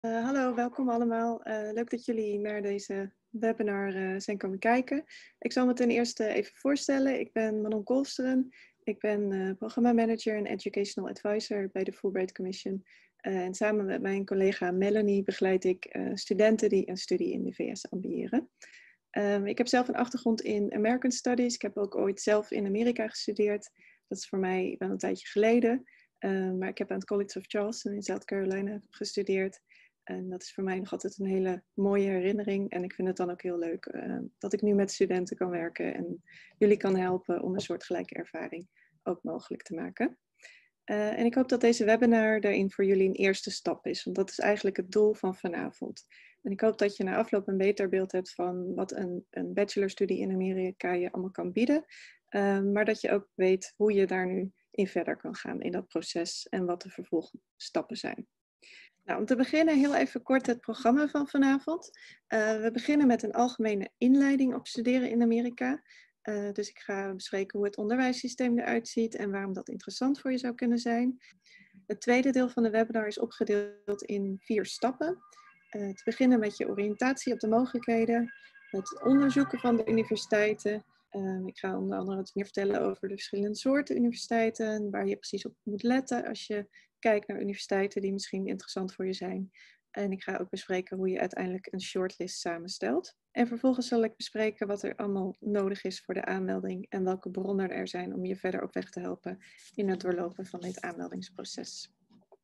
Hallo, welkom allemaal. Leuk dat jullie naar deze webinar zijn komen kijken. Ik zal me ten eerste even voorstellen. Ik ben Manon Kolsteren. Ik ben programmamanager en educational advisor bij de Fulbright Commission. En samen met mijn collega Melanie begeleid ik studenten die een studie in de VS ambiëren. Ik heb zelf een achtergrond in American Studies. Ik heb ook ooit zelf in Amerika gestudeerd. Dat is voor mij wel een tijdje geleden. Maar ik heb aan het College of Charleston in South Carolina gestudeerd. En dat is voor mij nog altijd een hele mooie herinnering. En ik vind het dan ook heel leuk dat ik nu met studenten kan werken en jullie kan helpen om een soortgelijke ervaring ook mogelijk te maken. En ik hoop dat deze webinar daarin voor jullie een eerste stap is, want dat is eigenlijk het doel van vanavond. En ik hoop dat je na afloop een beter beeld hebt van wat een bachelorstudie in Amerika je allemaal kan bieden. Maar dat je ook weet hoe je daar nu in verder kan gaan in dat proces en wat de vervolgstappen zijn. Nou, om te beginnen heel even kort het programma van vanavond. We beginnen met een algemene inleiding op studeren in Amerika. Dus ik ga bespreken hoe het onderwijssysteem eruit ziet en waarom dat interessant voor je zou kunnen zijn. Het tweede deel van de webinar is opgedeeld in 4 stappen. Te beginnen met je oriëntatie op de mogelijkheden, het onderzoeken van de universiteiten. Ik ga onder andere wat meer vertellen over de verschillende soorten universiteiten, waar je precies op moet letten als je kijkt naar universiteiten die misschien interessant voor je zijn. En ik ga ook bespreken hoe je uiteindelijk een shortlist samenstelt. En vervolgens zal ik bespreken wat er allemaal nodig is voor de aanmelding en welke bronnen er zijn om je verder op weg te helpen in het doorlopen van dit aanmeldingsproces.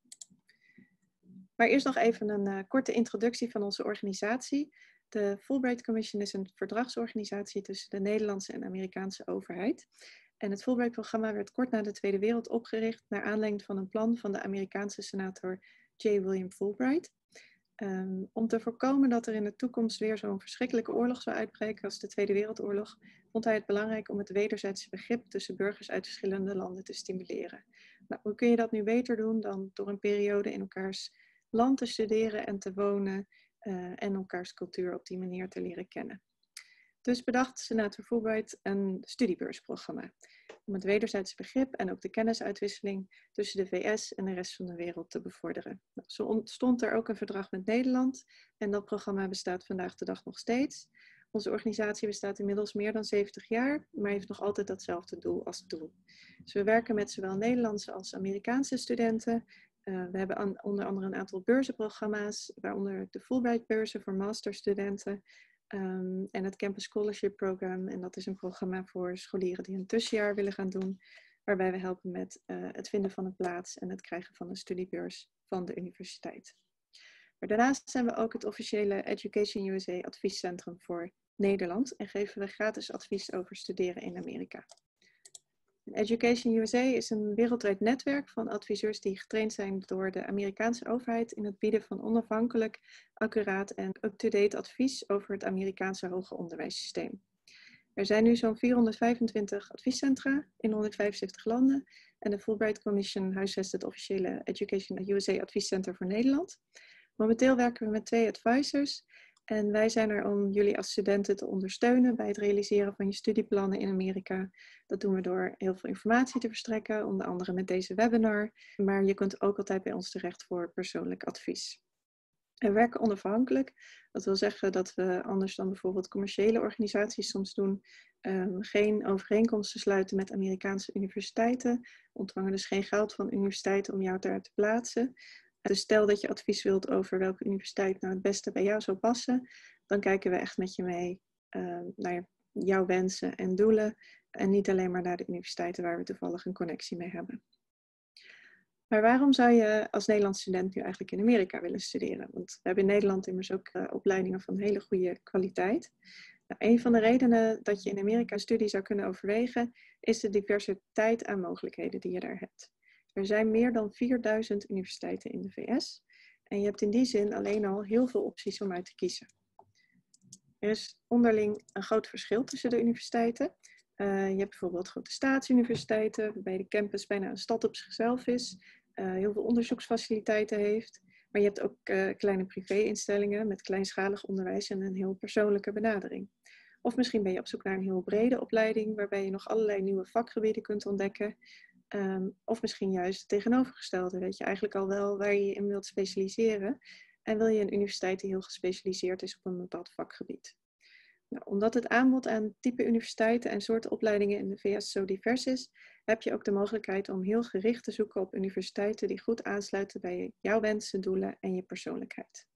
Maar eerst nog even een korte introductie van onze organisatie. De Fulbright Commission is een verdragsorganisatie tussen de Nederlandse en Amerikaanse overheid. En het Fulbright-programma werd kort na de Tweede Wereld opgericht naar aanleiding van een plan van de Amerikaanse senator J. William Fulbright. Om te voorkomen dat er in de toekomst weer zo'n verschrikkelijke oorlog zou uitbreken als de Tweede Wereldoorlog, vond hij het belangrijk om het wederzijdse begrip tussen burgers uit verschillende landen te stimuleren. Nou, hoe kun je dat nu beter doen dan door een periode in elkaars land te studeren en te wonen en elkaars cultuur op die manier te leren kennen. Dus bedacht senator Fulbright een studiebeursprogramma om het wederzijdse begrip en ook de kennisuitwisseling tussen de VS en de rest van de wereld te bevorderen. Nou, zo ontstond er ook een verdrag met Nederland en dat programma bestaat vandaag de dag nog steeds. Onze organisatie bestaat inmiddels meer dan 70 jaar, maar heeft nog altijd datzelfde doel als doel. Dus we werken met zowel Nederlandse als Amerikaanse studenten. We hebben onder andere een aantal beurzenprogramma's, waaronder de Fulbright-beurzen voor masterstudenten en het Campus Scholarship Program. En dat is een programma voor scholieren die een tussenjaar willen gaan doen, waarbij we helpen met het vinden van een plaats en het krijgen van een studiebeurs van de universiteit. Maar daarnaast zijn we ook het officiële Education USA adviescentrum voor Nederland en geven we gratis advies over studeren in Amerika. Education USA is een wereldwijd netwerk van adviseurs die getraind zijn door de Amerikaanse overheid in het bieden van onafhankelijk, accuraat en up-to-date advies over het Amerikaanse hoger onderwijssysteem. Er zijn nu zo'n 425 adviescentra in 175 landen en de Fulbright Commission huisvest het officiële Education USA adviescentrum voor Nederland. Momenteel werken we met 2 advisors. En wij zijn er om jullie als studenten te ondersteunen bij het realiseren van je studieplannen in Amerika. Dat doen we door heel veel informatie te verstrekken, onder andere met deze webinar. Maar je kunt ook altijd bij ons terecht voor persoonlijk advies. We werken onafhankelijk. Dat wil zeggen dat we anders dan bijvoorbeeld commerciële organisaties soms doen, geen overeenkomsten sluiten met Amerikaanse universiteiten. Ontvangen dus geen geld van universiteiten om jou daar te plaatsen. Dus stel dat je advies wilt over welke universiteit nou het beste bij jou zou passen, dan kijken we echt met je mee naar jouw wensen en doelen en niet alleen maar naar de universiteiten waar we toevallig een connectie mee hebben. Maar waarom zou je als Nederlands student nu eigenlijk in Amerika willen studeren? Want we hebben in Nederland immers ook opleidingen van hele goede kwaliteit. Nou, een van de redenen dat je in Amerika een studie zou kunnen overwegen is de diversiteit aan mogelijkheden die je daar hebt. Er zijn meer dan 4000 universiteiten in de VS en je hebt in die zin alleen al heel veel opties om uit te kiezen. Er is onderling een groot verschil tussen de universiteiten. Je hebt bijvoorbeeld grote staatsuniversiteiten, waarbij de campus bijna een stad op zichzelf is, heel veel onderzoeksfaciliteiten heeft. Maar je hebt ook kleine privé-instellingen met kleinschalig onderwijs en een heel persoonlijke benadering. Of misschien ben je op zoek naar een heel brede opleiding, waarbij je nog allerlei nieuwe vakgebieden kunt ontdekken. Of misschien juist het tegenovergestelde, weet je eigenlijk al wel waar je je in wilt specialiseren. En wil je een universiteit die heel gespecialiseerd is op een bepaald vakgebied. Nou, omdat het aanbod aan type universiteiten en soorten opleidingen in de VS zo divers is, heb je ook de mogelijkheid om heel gericht te zoeken op universiteiten die goed aansluiten bij jouw wensen, doelen en je persoonlijkheid.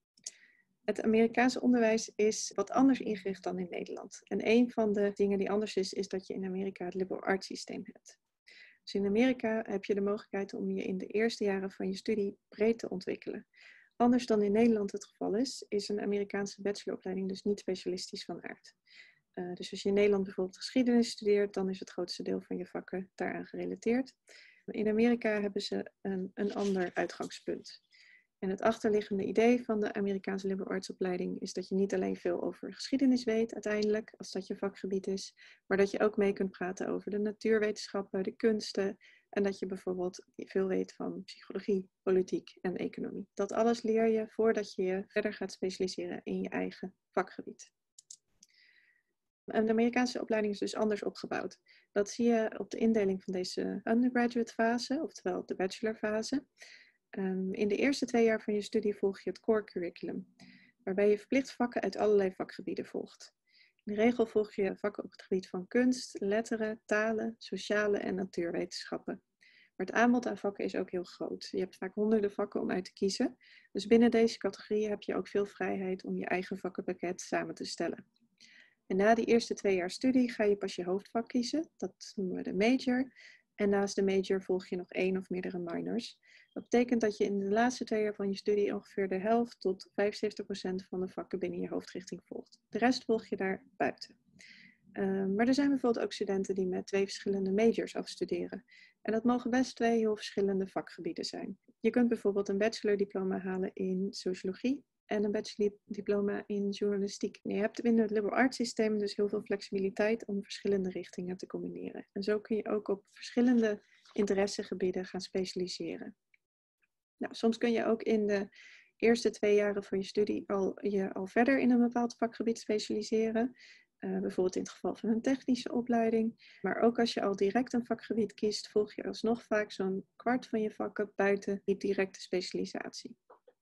Het Amerikaanse onderwijs is wat anders ingericht dan in Nederland. En een van de dingen die anders is dat je in Amerika het liberal arts systeem hebt. Dus in Amerika heb je de mogelijkheid om je in de eerste jaren van je studie breed te ontwikkelen. Anders dan in Nederland het geval is een Amerikaanse bacheloropleiding dus niet specialistisch van aard. Dus als je in Nederland bijvoorbeeld geschiedenis studeert, dan is het grootste deel van je vakken daaraan gerelateerd. In Amerika hebben ze een ander uitgangspunt. En het achterliggende idee van de Amerikaanse liberal arts opleiding is dat je niet alleen veel over geschiedenis weet uiteindelijk, als dat je vakgebied is, maar dat je ook mee kunt praten over de natuurwetenschappen, de kunsten en dat je bijvoorbeeld veel weet van psychologie, politiek en economie. Dat alles leer je voordat je je verder gaat specialiseren in je eigen vakgebied. En de Amerikaanse opleiding is dus anders opgebouwd. Dat zie je op de indeling van deze undergraduate fase, oftewel de bachelorfase. In de eerste 2 jaar van je studie volg je het core curriculum, waarbij je verplicht vakken uit allerlei vakgebieden volgt. In de regel volg je vakken op het gebied van kunst, letteren, talen, sociale en natuurwetenschappen. Maar het aanbod aan vakken is ook heel groot. Je hebt vaak honderden vakken om uit te kiezen. Dus binnen deze categorieën heb je ook veel vrijheid om je eigen vakkenpakket samen te stellen. En na die eerste 2 jaar studie ga je pas je hoofdvak kiezen. Dat noemen we de major. En naast de major volg je nog 1 of meerdere minors. Dat betekent dat je in de laatste 2 jaar van je studie ongeveer de helft tot 75% van de vakken binnen je hoofdrichting volgt. De rest volg je daar buiten. Maar er zijn bijvoorbeeld ook studenten die met 2 verschillende majors afstuderen. En dat mogen best 2 heel verschillende vakgebieden zijn. Je kunt bijvoorbeeld een bachelordiploma halen in sociologie en een bachelordiploma in journalistiek. Je hebt binnen het liberal arts systeem dus heel veel flexibiliteit om verschillende richtingen te combineren. En zo kun je ook op verschillende interessegebieden gaan specialiseren. Nou, soms kun je ook in de eerste 2 jaren van je studie al verder in een bepaald vakgebied specialiseren. Bijvoorbeeld in het geval van een technische opleiding. Maar ook als je al direct een vakgebied kiest, volg je alsnog vaak zo'n kwart van je vakken buiten die directe specialisatie.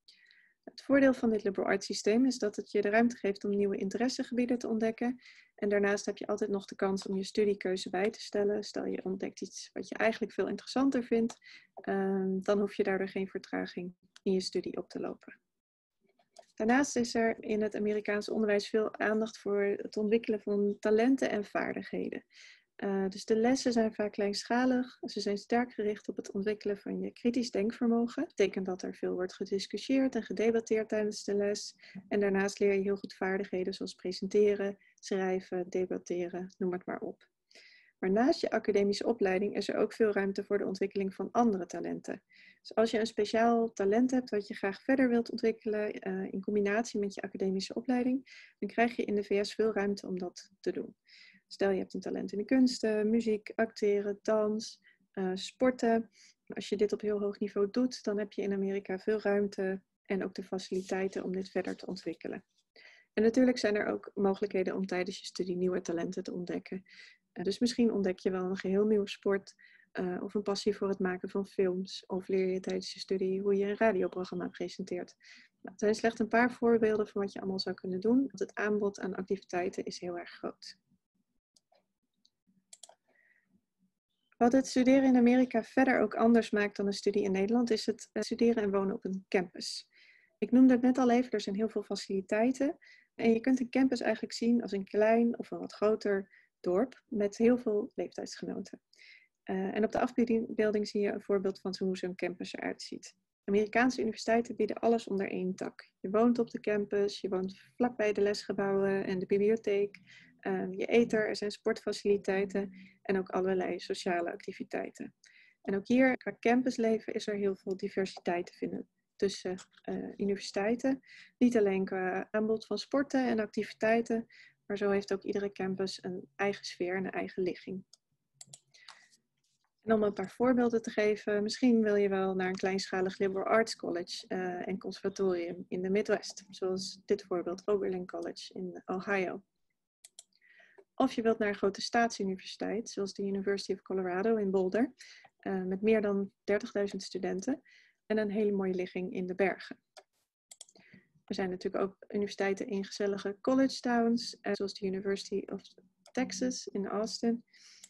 Het voordeel van dit liberal arts systeem is dat het je de ruimte geeft om nieuwe interessegebieden te ontdekken. En daarnaast heb je altijd nog de kans om je studiekeuze bij te stellen. Stel je ontdekt iets wat je eigenlijk veel interessanter vindt, dan hoef je daardoor geen vertraging in je studie op te lopen. Daarnaast is er in het Amerikaanse onderwijs veel aandacht voor het ontwikkelen van talenten en vaardigheden. Dus de lessen zijn vaak kleinschalig. Ze zijn sterk gericht op het ontwikkelen van je kritisch denkvermogen. Dat betekent dat er veel wordt gediscussieerd en gedebatteerd tijdens de les. En daarnaast leer je heel goed vaardigheden zoals presenteren, schrijven, debatteren, noem het maar op. Maar naast je academische opleiding is er ook veel ruimte voor de ontwikkeling van andere talenten. Dus als je een speciaal talent hebt wat je graag verder wilt ontwikkelen in combinatie met je academische opleiding, dan krijg je in de VS veel ruimte om dat te doen. Stel je hebt een talent in de kunsten, muziek, acteren, dans, sporten. Als je dit op heel hoog niveau doet, dan heb je in Amerika veel ruimte en ook de faciliteiten om dit verder te ontwikkelen. En natuurlijk zijn er ook mogelijkheden om tijdens je studie nieuwe talenten te ontdekken. Dus misschien ontdek je wel een geheel nieuwe sport of een passie voor het maken van films. Of leer je tijdens je studie hoe je een radioprogramma presenteert. Nou, het zijn slechts een paar voorbeelden van wat je allemaal zou kunnen doen. Want het aanbod aan activiteiten is heel erg groot. Wat het studeren in Amerika verder ook anders maakt dan een studie in Nederland, is het studeren en wonen op een campus. Ik noemde het net al even, er zijn heel veel faciliteiten. En je kunt een campus eigenlijk zien als een klein of een wat groter dorp met heel veel leeftijdsgenoten. En op de afbeelding zie je een voorbeeld van hoe zo'n campus eruit ziet. Amerikaanse universiteiten bieden alles onder één dak. Je woont op de campus, je woont vlakbij de lesgebouwen en de bibliotheek. Je eet er zijn sportfaciliteiten en ook allerlei sociale activiteiten. En ook hier, qua campusleven, is er heel veel diversiteit te vinden tussen universiteiten. Niet alleen qua aanbod van sporten en activiteiten, maar zo heeft ook iedere campus een eigen sfeer en een eigen ligging. En om een paar voorbeelden te geven, misschien wil je wel naar een kleinschalig liberal arts college en conservatorium in de Midwest, zoals dit voorbeeld, Oberlin College in Ohio. Of je wilt naar een grote staatsuniversiteit, zoals de University of Colorado in Boulder, met meer dan 30.000 studenten en een hele mooie ligging in de bergen. Er zijn natuurlijk ook universiteiten in gezellige college towns, zoals de University of Texas in Austin.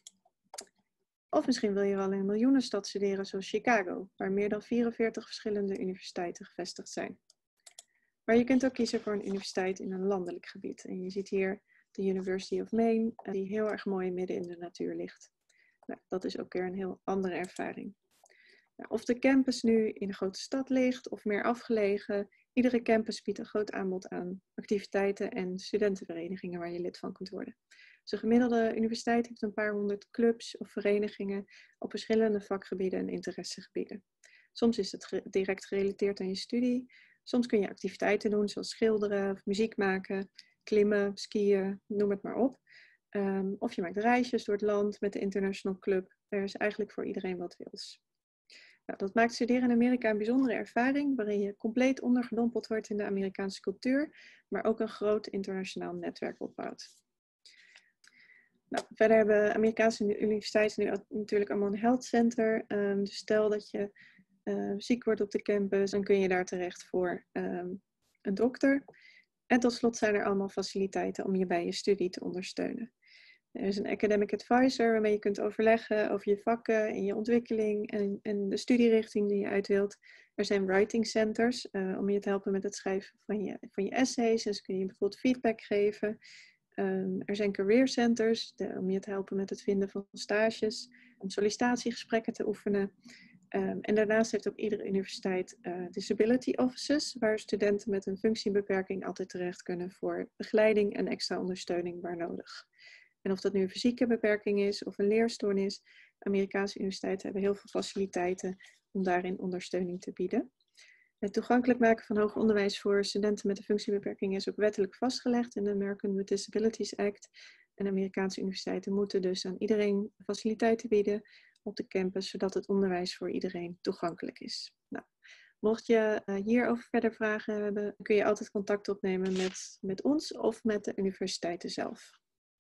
Of misschien wil je wel in een miljoenenstad studeren zoals Chicago, waar meer dan 44 verschillende universiteiten gevestigd zijn. Maar je kunt ook kiezen voor een universiteit in een landelijk gebied. En je ziet hier de University of Maine, die heel erg mooi midden in de natuur ligt. Nou, dat is ook weer een heel andere ervaring. Nou, of de campus nu in een grote stad ligt of meer afgelegen, iedere campus biedt een groot aanbod aan activiteiten en studentenverenigingen waar je lid van kunt worden. Dus een gemiddelde universiteit heeft een paar honderd clubs of verenigingen op verschillende vakgebieden en interessegebieden. Soms is het direct gerelateerd aan je studie. Soms kun je activiteiten doen zoals schilderen of muziek maken, klimmen, skiën, noem het maar op. Of je maakt reisjes door het land met de International Club. Er is eigenlijk voor iedereen wat wils. Nou, dat maakt studeren in Amerika een bijzondere ervaring, waarin je compleet ondergedompeld wordt in de Amerikaanse cultuur, maar ook een groot internationaal netwerk opbouwt. Nou, verder hebben Amerikaanse universiteiten nu natuurlijk allemaal een health center. Dus stel dat je ziek wordt op de campus, dan kun je daar terecht voor een dokter. En tot slot zijn er allemaal faciliteiten om je bij je studie te ondersteunen. Er is een academic advisor waarmee je kunt overleggen over je vakken en je ontwikkeling en de studierichting die je uit wilt. Er zijn writing centers om je te helpen met het schrijven van je essays. Dus kun je bijvoorbeeld feedback geven. Er zijn career centers om je te helpen met het vinden van stages, om sollicitatiegesprekken te oefenen. En daarnaast heeft ook iedere universiteit disability offices, waar studenten met een functiebeperking altijd terecht kunnen voor begeleiding en extra ondersteuning waar nodig. En of dat nu een fysieke beperking is of een leerstoornis, Amerikaanse universiteiten hebben heel veel faciliteiten om daarin ondersteuning te bieden. Het toegankelijk maken van hoger onderwijs voor studenten met een functiebeperking is ook wettelijk vastgelegd in de American with Disabilities Act. En Amerikaanse universiteiten moeten dus aan iedereen faciliteiten bieden op de campus, zodat het onderwijs voor iedereen toegankelijk is. Nou, mocht je hierover verder vragen hebben, kun je altijd contact opnemen met ons of met de universiteiten zelf.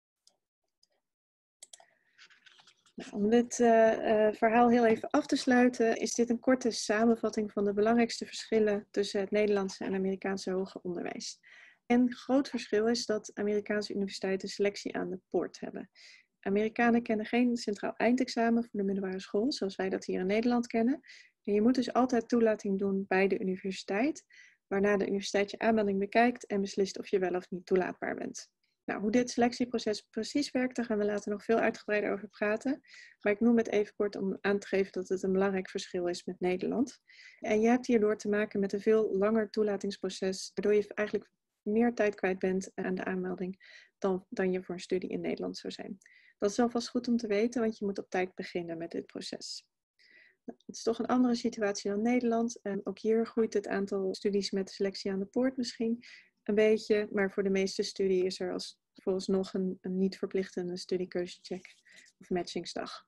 Nou, om dit verhaal heel even af te sluiten, is dit een korte samenvatting van de belangrijkste verschillen tussen het Nederlandse en Amerikaanse hoger onderwijs. Een groot verschil is dat Amerikaanse universiteiten selectie aan de poort hebben. Amerikanen kennen geen centraal eindexamen voor de middelbare school, zoals wij dat hier in Nederland kennen. En je moet dus altijd toelating doen bij de universiteit, waarna de universiteit je aanmelding bekijkt en beslist of je wel of niet toelaatbaar bent. Nou, hoe dit selectieproces precies werkt, daar gaan we later nog veel uitgebreider over praten. Maar ik noem het even kort om aan te geven dat het een belangrijk verschil is met Nederland. En je hebt hierdoor te maken met een veel langer toelatingsproces, waardoor je eigenlijk meer tijd kwijt bent aan de aanmelding dan je voor een studie in Nederland zou zijn. Dat is alvast goed om te weten, want je moet op tijd beginnen met dit proces. Nou, het is toch een andere situatie dan Nederland. Ook hier groeit het aantal studies met selectie aan de poort misschien een beetje, maar voor de meeste studie is er vooralsnog een niet verplichtende studiekeuzecheck of matchingsdag.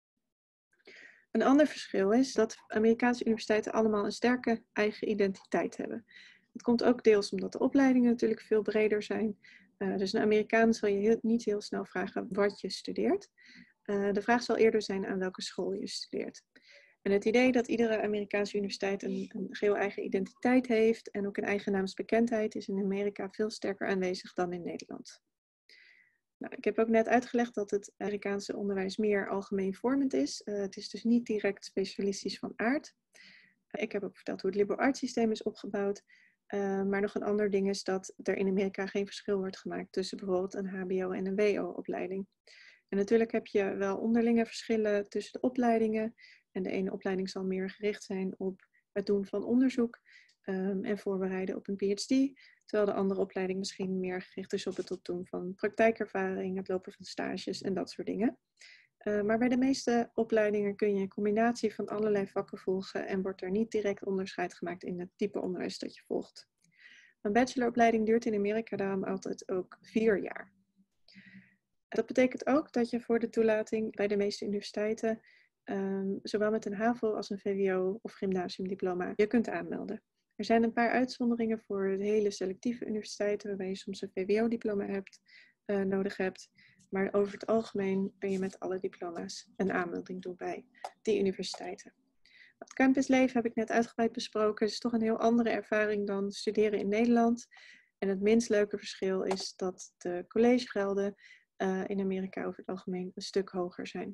Een ander verschil is dat Amerikaanse universiteiten allemaal een sterke eigen identiteit hebben. Het komt ook deels omdat de opleidingen natuurlijk veel breder zijn. Dus een Amerikaan zal je niet heel snel vragen wat je studeert. De vraag zal eerder zijn aan welke school je studeert. En het idee dat iedere Amerikaanse universiteit een geheel eigen identiteit heeft en ook een eigen naamsbekendheid is in Amerika veel sterker aanwezig dan in Nederland. Nou, ik heb ook net uitgelegd dat het Amerikaanse onderwijs meer algemeenvormend is. Het is dus niet direct specialistisch van aard. Ik heb ook verteld hoe het liberal arts systeem is opgebouwd. Maar nog een ander ding is dat er in Amerika geen verschil wordt gemaakt tussen bijvoorbeeld een HBO- en een WO-opleiding. En natuurlijk heb je wel onderlinge verschillen tussen de opleidingen. En de ene opleiding zal meer gericht zijn op het doen van onderzoek en voorbereiden op een PhD. Terwijl de andere opleiding misschien meer gericht is op het opdoen van praktijkervaring, het lopen van stages en dat soort dingen. Maar bij de meeste opleidingen kun je een combinatie van allerlei vakken volgen en wordt er niet direct onderscheid gemaakt in het type onderwijs dat je volgt. Een bacheloropleiding duurt in Amerika daarom altijd ook 4 jaar. Dat betekent ook dat je voor de toelating bij de meeste universiteiten zowel met een HAVO als een VWO of gymnasiumdiploma je kunt aanmelden. Er zijn een paar uitzonderingen voor de hele selectieve universiteiten waarbij je soms een VWO-diploma nodig hebt. Maar over het algemeen kun je met alle diploma's een aanmelding doen bij die universiteiten. Het campusleven heb ik net uitgebreid besproken. Het is toch een heel andere ervaring dan studeren in Nederland. En het minst leuke verschil is dat de collegegelden in Amerika over het algemeen een stuk hoger zijn.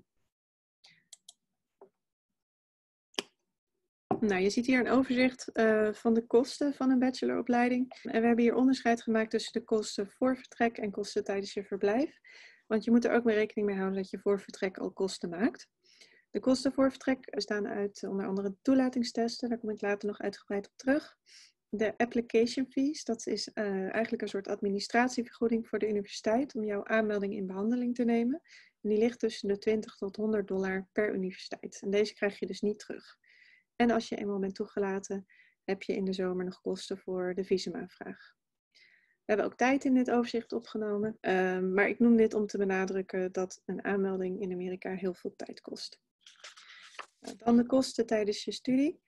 Nou, je ziet hier een overzicht van de kosten van een bacheloropleiding. En we hebben hier onderscheid gemaakt tussen de kosten voor vertrek en kosten tijdens je verblijf. Want je moet er ook mee rekening mee houden dat je voor vertrek al kosten maakt. De kosten voor vertrek bestaan uit onder andere toelatingstesten, daar kom ik later nog uitgebreid op terug. De application fees, dat is eigenlijk een soort administratievergoeding voor de universiteit om jouw aanmelding in behandeling te nemen. En die ligt tussen de $20 tot $100 per universiteit. En deze krijg je dus niet terug. En als je eenmaal bent toegelaten, heb je in de zomer nog kosten voor de visumaanvraag. We hebben ook tijd in dit overzicht opgenomen, maar ik noem dit om te benadrukken dat een aanmelding in Amerika heel veel tijd kost. Dan de kosten tijdens je studie.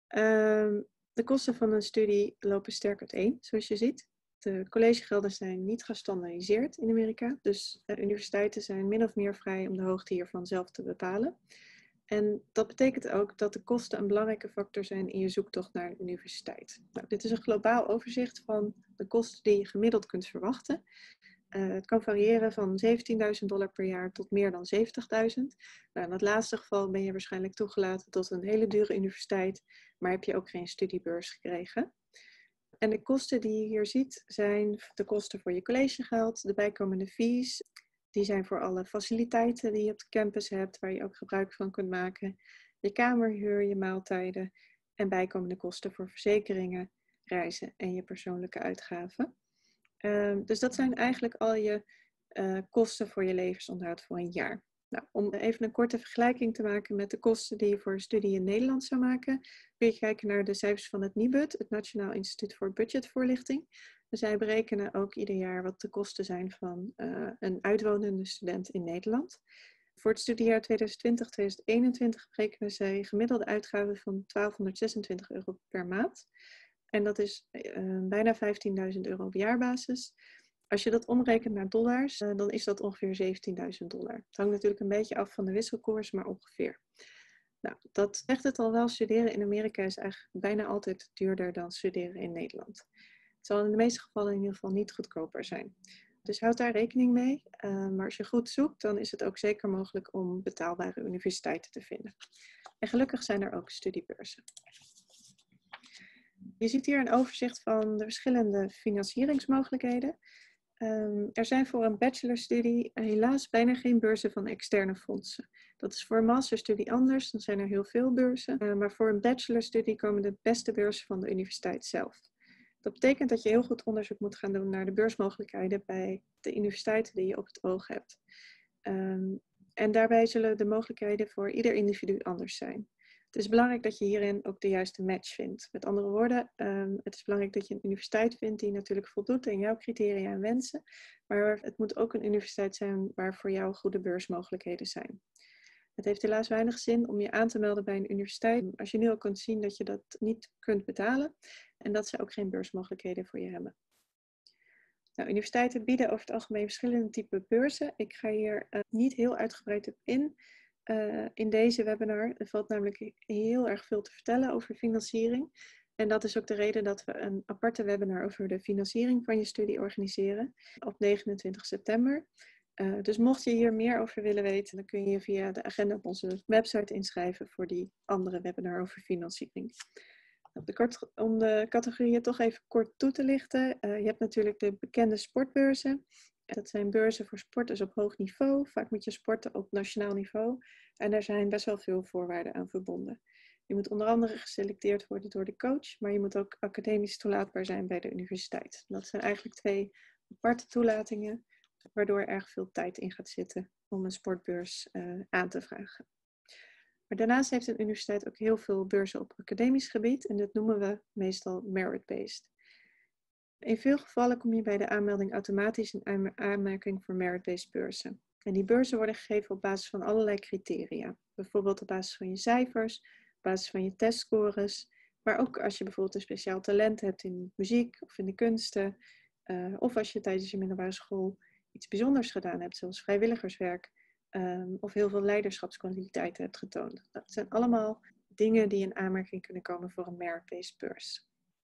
De kosten van een studie lopen sterk uiteen, zoals je ziet. De collegegelden zijn niet gestandaardiseerd in Amerika, dus universiteiten zijn min of meer vrij om de hoogte hiervan zelf te bepalen. En dat betekent ook dat de kosten een belangrijke factor zijn in je zoektocht naar een universiteit. Nou, dit is een globaal overzicht van de kosten die je gemiddeld kunt verwachten. Het kan variëren van $17.000 per jaar tot meer dan $70.000. Nou, in het laatste geval ben je waarschijnlijk toegelaten tot een hele dure universiteit, maar heb je ook geen studiebeurs gekregen. En de kosten die je hier ziet zijn de kosten voor je collegegeld, de bijkomende fees. Die zijn voor alle faciliteiten die je op de campus hebt, waar je ook gebruik van kunt maken. Je kamerhuur, je maaltijden en bijkomende kosten voor verzekeringen, reizen en je persoonlijke uitgaven. Dus dat zijn eigenlijk al je kosten voor je levensonderhoud voor een jaar. Nou, om even een korte vergelijking te maken met de kosten die je voor een studie in Nederland zou maken, kun je kijken naar de cijfers van het NIBUD, het Nationaal Instituut voor Budgetvoorlichting. Zij berekenen ook ieder jaar wat de kosten zijn van een uitwonende student in Nederland. Voor het studiejaar 2020-2021 berekenen zij gemiddelde uitgaven van €1226 per maand. En dat is bijna €15.000 op jaarbasis. Als je dat omrekent naar dollars, dan is dat ongeveer $17.000. Het hangt natuurlijk een beetje af van de wisselkoers, maar ongeveer. Nou, dat zegt het al wel, studeren in Amerika is eigenlijk bijna altijd duurder dan studeren in Nederland. Het zal in de meeste gevallen in ieder geval niet goedkoper zijn. Dus houd daar rekening mee. Maar als je goed zoekt, dan is het ook zeker mogelijk om betaalbare universiteiten te vinden. En gelukkig zijn er ook studiebeurzen. Je ziet hier een overzicht van de verschillende financieringsmogelijkheden. Er zijn voor een bachelorstudie helaas bijna geen beurzen van externe fondsen. Dat is voor een masterstudie anders, dan zijn er heel veel beurzen. Maar voor een bachelorstudie komen de beste beurzen van de universiteit zelf. Dat betekent dat je heel goed onderzoek moet gaan doen naar de beursmogelijkheden bij de universiteiten die je op het oog hebt. En daarbij zullen de mogelijkheden voor ieder individu anders zijn. Het is belangrijk dat je hierin ook de juiste match vindt. Met andere woorden, het is belangrijk dat je een universiteit vindt die natuurlijk voldoet aan jouw criteria en wensen. Maar het moet ook een universiteit zijn waar voor jou goede beursmogelijkheden zijn. Het heeft helaas weinig zin om je aan te melden bij een universiteit als je nu al kunt zien dat je dat niet kunt betalen en dat ze ook geen beursmogelijkheden voor je hebben. Nou, universiteiten bieden over het algemeen verschillende typen beurzen. Ik ga hier niet heel uitgebreid op in. In deze webinar er valt namelijk heel erg veel te vertellen over financiering. En dat is ook de reden dat we een aparte webinar over de financiering van je studie organiseren op 29 september. Dus mocht je hier meer over willen weten, dan kun je via de agenda op onze website inschrijven voor die andere webinar over financiering. Om de categorieën toch even kort toe te lichten. Je hebt natuurlijk de bekende sportbeurzen. Dat zijn beurzen voor sporters op hoog niveau. Vaak moet je sporten op nationaal niveau. En daar zijn best wel veel voorwaarden aan verbonden. Je moet onder andere geselecteerd worden door de coach, maar je moet ook academisch toelaatbaar zijn bij de universiteit. Dat zijn eigenlijk twee aparte toelatingen, waardoor er erg veel tijd in gaat zitten om een sportbeurs aan te vragen. Maar daarnaast heeft een universiteit ook heel veel beurzen op academisch gebied en dat noemen we meestal merit-based. In veel gevallen kom je bij de aanmelding automatisch in aanmerking voor merit-based beurzen. En die beurzen worden gegeven op basis van allerlei criteria. Bijvoorbeeld op basis van je cijfers, op basis van je testscores, maar ook als je bijvoorbeeld een speciaal talent hebt in muziek of in de kunsten, of als je tijdens je middelbare school iets bijzonders gedaan hebt, zoals vrijwilligerswerk, of heel veel leiderschapskwaliteiten hebt getoond. Dat zijn allemaal dingen die in aanmerking kunnen komen voor een merit-based beurs.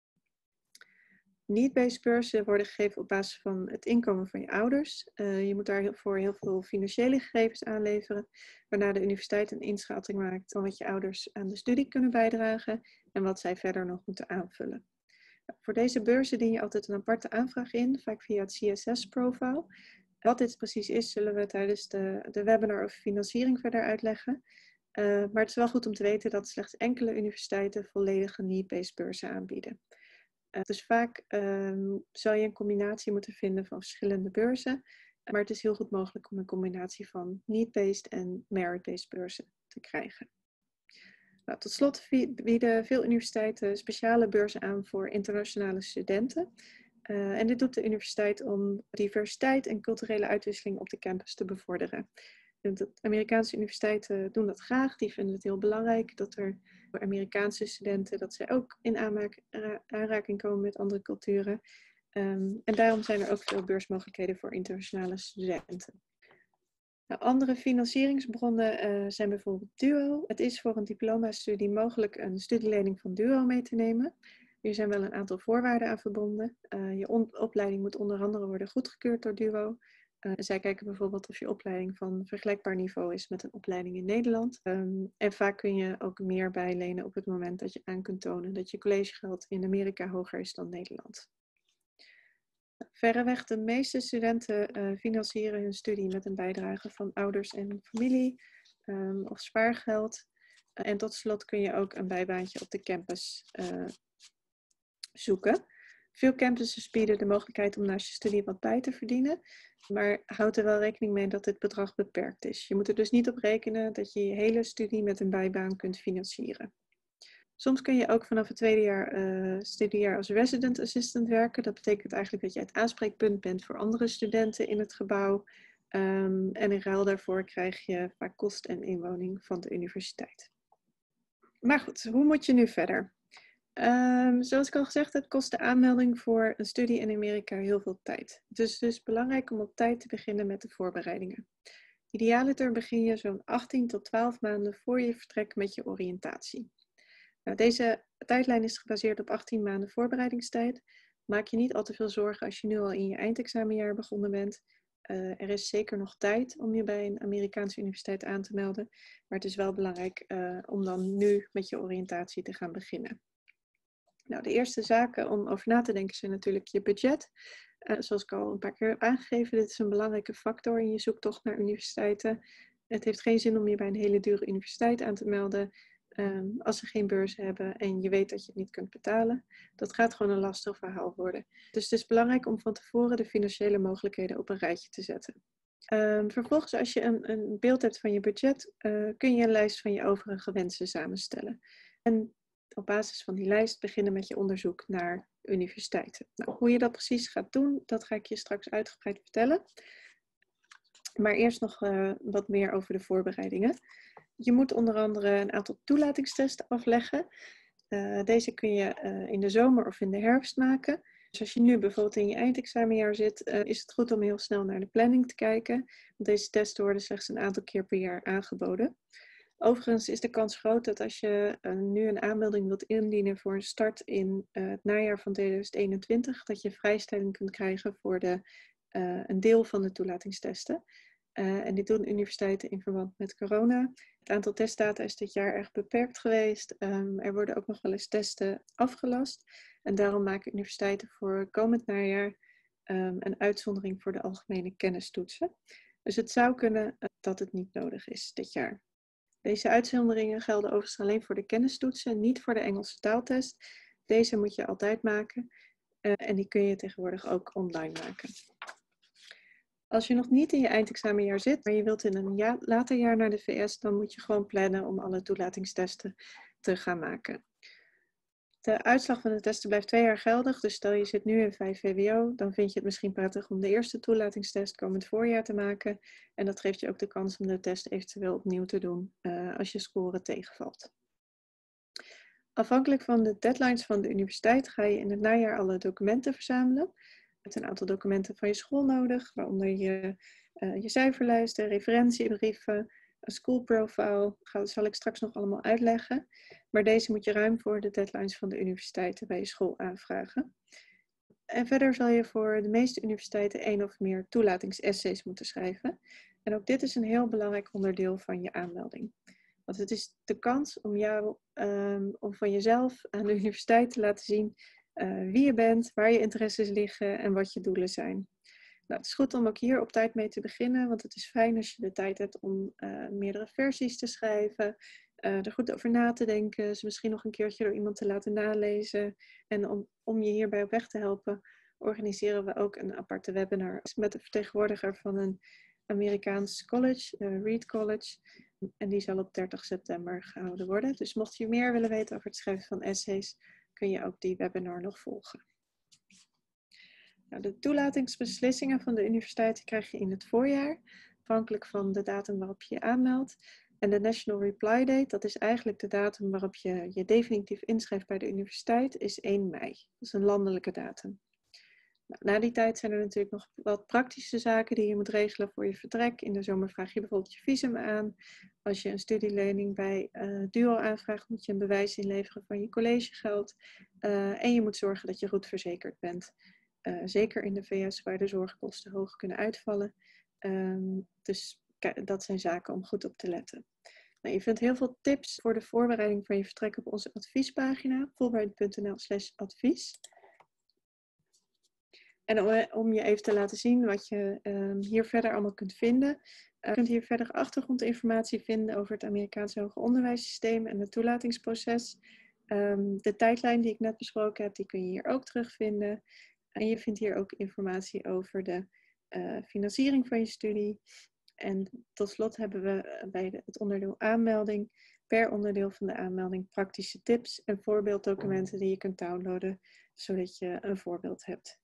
Need-based beurzen worden gegeven op basis van het inkomen van je ouders. Je moet daarvoor heel veel financiële gegevens aanleveren, waarna de universiteit een inschatting maakt van wat je ouders aan de studie kunnen bijdragen en wat zij verder nog moeten aanvullen. Voor deze beurzen dien je altijd een aparte aanvraag in, vaak via het CSS-profile. Wat dit precies is, zullen we tijdens de webinar over financiering verder uitleggen. Maar het is wel goed om te weten dat slechts enkele universiteiten volledige need-based beurzen aanbieden. Dus vaak zal je een combinatie moeten vinden van verschillende beurzen. Maar het is heel goed mogelijk om een combinatie van need-based en merit-based beurzen te krijgen. Nou, tot slot bieden veel universiteiten speciale beurzen aan voor internationale studenten. En dit doet de universiteit om diversiteit en culturele uitwisseling op de campus te bevorderen. De Amerikaanse universiteiten doen dat graag. Die vinden het heel belangrijk dat er voor Amerikaanse studenten, dat zij ook in aanraking komen met andere culturen. En daarom zijn er ook veel beursmogelijkheden voor internationale studenten. Nou, andere financieringsbronnen zijn bijvoorbeeld DUO. Het is voor een diploma-studie mogelijk een studielening van DUO mee te nemen. Hier zijn wel een aantal voorwaarden aan verbonden. Je opleiding moet onder andere worden goedgekeurd door DUO. Zij kijken bijvoorbeeld of je opleiding van vergelijkbaar niveau is met een opleiding in Nederland. En vaak kun je ook meer bijlenen op het moment dat je aan kunt tonen dat je collegegeld in Amerika hoger is dan Nederland. Verreweg de meeste studenten financieren hun studie met een bijdrage van ouders en familie of spaargeld. En tot slot kun je ook een bijbaantje op de campus zoeken. Veel campussen bieden de mogelijkheid om naast je studie wat bij te verdienen, maar houd er wel rekening mee dat dit bedrag beperkt is. Je moet er dus niet op rekenen dat je je hele studie met een bijbaan kunt financieren. Soms kun je ook vanaf het tweede studiejaar als resident assistant werken. Dat betekent eigenlijk dat je het aanspreekpunt bent voor andere studenten in het gebouw. En in ruil daarvoor krijg je vaak kost en inwoning van de universiteit. Maar goed, hoe moet je nu verder? Zoals ik al gezegd heb, kost de aanmelding voor een studie in Amerika heel veel tijd. Het is dus belangrijk om op tijd te beginnen met de voorbereidingen. Idealiter begin je zo'n 18 tot 12 maanden voor je vertrek met je oriëntatie. Nou, deze tijdlijn is gebaseerd op 18 maanden voorbereidingstijd. Maak je niet al te veel zorgen als je nu al in je eindexamenjaar begonnen bent. Er is zeker nog tijd om je bij een Amerikaanse universiteit aan te melden. Maar het is wel belangrijk om dan nu met je oriëntatie te gaan beginnen. Nou, de eerste zaken om over na te denken zijn natuurlijk je budget. Zoals ik al een paar keer heb aangegeven, dit is een belangrijke factor in je zoektocht naar universiteiten. Het heeft geen zin om je bij een hele dure universiteit aan te melden als ze geen beurs hebben en je weet dat je het niet kunt betalen. Dat gaat gewoon een lastig verhaal worden. Dus het is belangrijk om van tevoren de financiële mogelijkheden op een rijtje te zetten. Vervolgens, als je een beeld hebt van je budget, kun je een lijst van je overige wensen samenstellen. En op basis van die lijst beginnen met je onderzoek naar universiteiten. Nou, hoe je dat precies gaat doen, dat ga ik je straks uitgebreid vertellen. Maar eerst nog wat meer over de voorbereidingen. Je moet onder andere een aantal toelatingstesten afleggen. Deze kun je in de zomer of in de herfst maken. Dus als je nu bijvoorbeeld in je eindexamenjaar zit, is het goed om heel snel naar de planning te kijken. Want deze testen worden slechts een aantal keer per jaar aangeboden. Overigens is de kans groot dat als je nu een aanmelding wilt indienen voor een start in het najaar van 2021, dat je vrijstelling kunt krijgen voor een deel van de toelatingstesten. En dit doen universiteiten in verband met corona. Het aantal testdata is dit jaar erg beperkt geweest. Er worden ook nog wel eens testen afgelast. En daarom maken universiteiten voor komend najaar een uitzondering voor de algemene kennistoetsen. Dus het zou kunnen dat het niet nodig is dit jaar. Deze uitzonderingen gelden overigens alleen voor de kennistoetsen, niet voor de Engelse taaltest. Deze moet je altijd maken en die kun je tegenwoordig ook online maken. Als je nog niet in je eindexamenjaar zit, maar je wilt in een later jaar naar de VS, dan moet je gewoon plannen om alle toelatingstesten te gaan maken. De uitslag van de testen blijft 2 jaar geldig, dus stel je zit nu in 5 VWO, dan vind je het misschien prettig om de eerste toelatingstest komend voorjaar te maken. En dat geeft je ook de kans om de test eventueel opnieuw te doen als je score tegenvalt. Afhankelijk van de deadlines van de universiteit ga je in het najaar alle documenten verzamelen. Je hebt een aantal documenten van je school nodig, waaronder je cijferlijsten, referentiebrieven, Een school profile zal ik straks nog allemaal uitleggen. Maar deze moet je ruim voor de deadlines van de universiteiten bij je school aanvragen. En verder zal je voor de meeste universiteiten 1 of meer toelatingsessays moeten schrijven. En ook dit is een heel belangrijk onderdeel van je aanmelding. Want het is de kans om van jezelf aan de universiteit te laten zien wie je bent, waar je interesses liggen en wat je doelen zijn. Nou, het is goed om ook hier op tijd mee te beginnen, want het is fijn als je de tijd hebt om meerdere versies te schrijven, er goed over na te denken, ze misschien nog een keertje door iemand te laten nalezen. En om je hierbij op weg te helpen, organiseren we ook een aparte webinar met de vertegenwoordiger van een Amerikaans college, Reed College. En die zal op 30 september gehouden worden. Dus mocht je meer willen weten over het schrijven van essays, kun je ook die webinar nog volgen. Nou, de toelatingsbeslissingen van de universiteit krijg je in het voorjaar, afhankelijk van de datum waarop je je aanmeldt. En de National Reply Date, dat is eigenlijk de datum waarop je je definitief inschrijft bij de universiteit, is 1 mei. Dat is een landelijke datum. Nou, na die tijd zijn er natuurlijk nog wat praktische zaken die je moet regelen voor je vertrek. In de zomer vraag je bijvoorbeeld je visum aan. Als je een studielening bij DUO aanvraagt, moet je een bewijs inleveren van je collegegeld. En je moet zorgen dat je goed verzekerd bent. Zeker in de VS waar de zorgkosten hoog kunnen uitvallen. Dus dat zijn zaken om goed op te letten. Nou, je vindt heel veel tips voor de voorbereiding van je vertrek op onze adviespagina, fulbright.nl/advies. En om je even te laten zien wat je hier verder allemaal kunt vinden. Je kunt hier verder achtergrondinformatie vinden over het Amerikaanse hoger onderwijssysteem en het toelatingsproces. De tijdlijn die ik net besproken heb, die kun je hier ook terugvinden. En je vindt hier ook informatie over de financiering van je studie. En tot slot hebben we bij het onderdeel aanmelding, per onderdeel van de aanmelding, praktische tips en voorbeelddocumenten die je kunt downloaden, zodat je een voorbeeld hebt.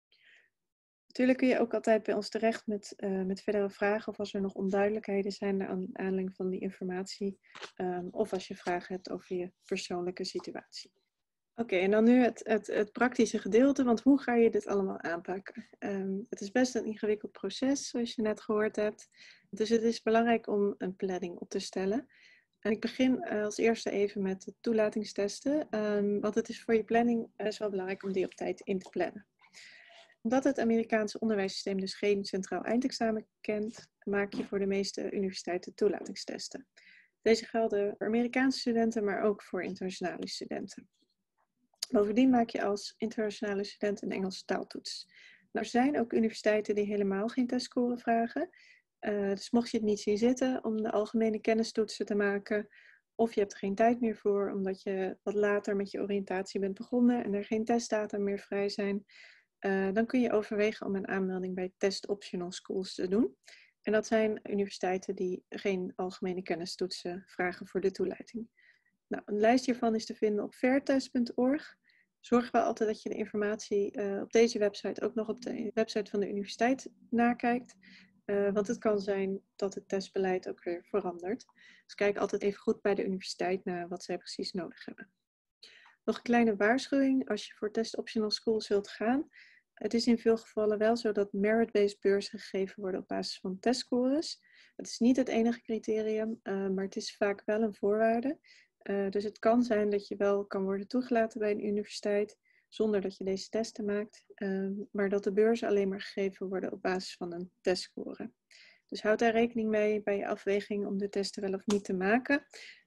Natuurlijk kun je ook altijd bij ons terecht met verdere vragen of als er nog onduidelijkheden zijn naar aanleiding van die informatie. Of als je vragen hebt over je persoonlijke situatie. Oké, en dan nu het praktische gedeelte, want hoe ga je dit allemaal aanpakken? Het is best een ingewikkeld proces, zoals je net gehoord hebt. Dus het is belangrijk om een planning op te stellen. En ik begin als eerste even met de toelatingstesten, want het is voor je planning best wel belangrijk om die op tijd in te plannen. Omdat het Amerikaanse onderwijssysteem dus geen centraal eindexamen kent, maak je voor de meeste universiteiten toelatingstesten. Deze gelden voor Amerikaanse studenten, maar ook voor internationale studenten. Bovendien maak je als internationale student een Engelse taaltoets. Nou, er zijn ook universiteiten die helemaal geen testscore vragen. Dus mocht je het niet zien zitten om de algemene kennistoetsen te maken, of je hebt er geen tijd meer voor omdat je wat later met je oriëntatie bent begonnen en er geen testdata meer vrij zijn, dan kun je overwegen om een aanmelding bij Test Optional Schools te doen. En dat zijn universiteiten die geen algemene kennistoetsen vragen voor de toelating. Nou, een lijst hiervan is te vinden op fairtest.org. Zorg wel altijd dat je de informatie op deze website ook nog op de website van de universiteit nakijkt. Want het kan zijn dat het testbeleid ook weer verandert. Dus kijk altijd even goed bij de universiteit naar wat zij precies nodig hebben. Nog een kleine waarschuwing als je voor Test Optional Schools wilt gaan. Het is in veel gevallen wel zo dat merit-based beurzen gegeven worden op basis van testscores. Het is niet het enige criterium, maar het is vaak wel een voorwaarde. Dus het kan zijn dat je wel kan worden toegelaten bij een universiteit zonder dat je deze testen maakt, maar dat de beurzen alleen maar gegeven worden op basis van een testscore. Dus houd daar rekening mee bij je afweging om de testen wel of niet te maken.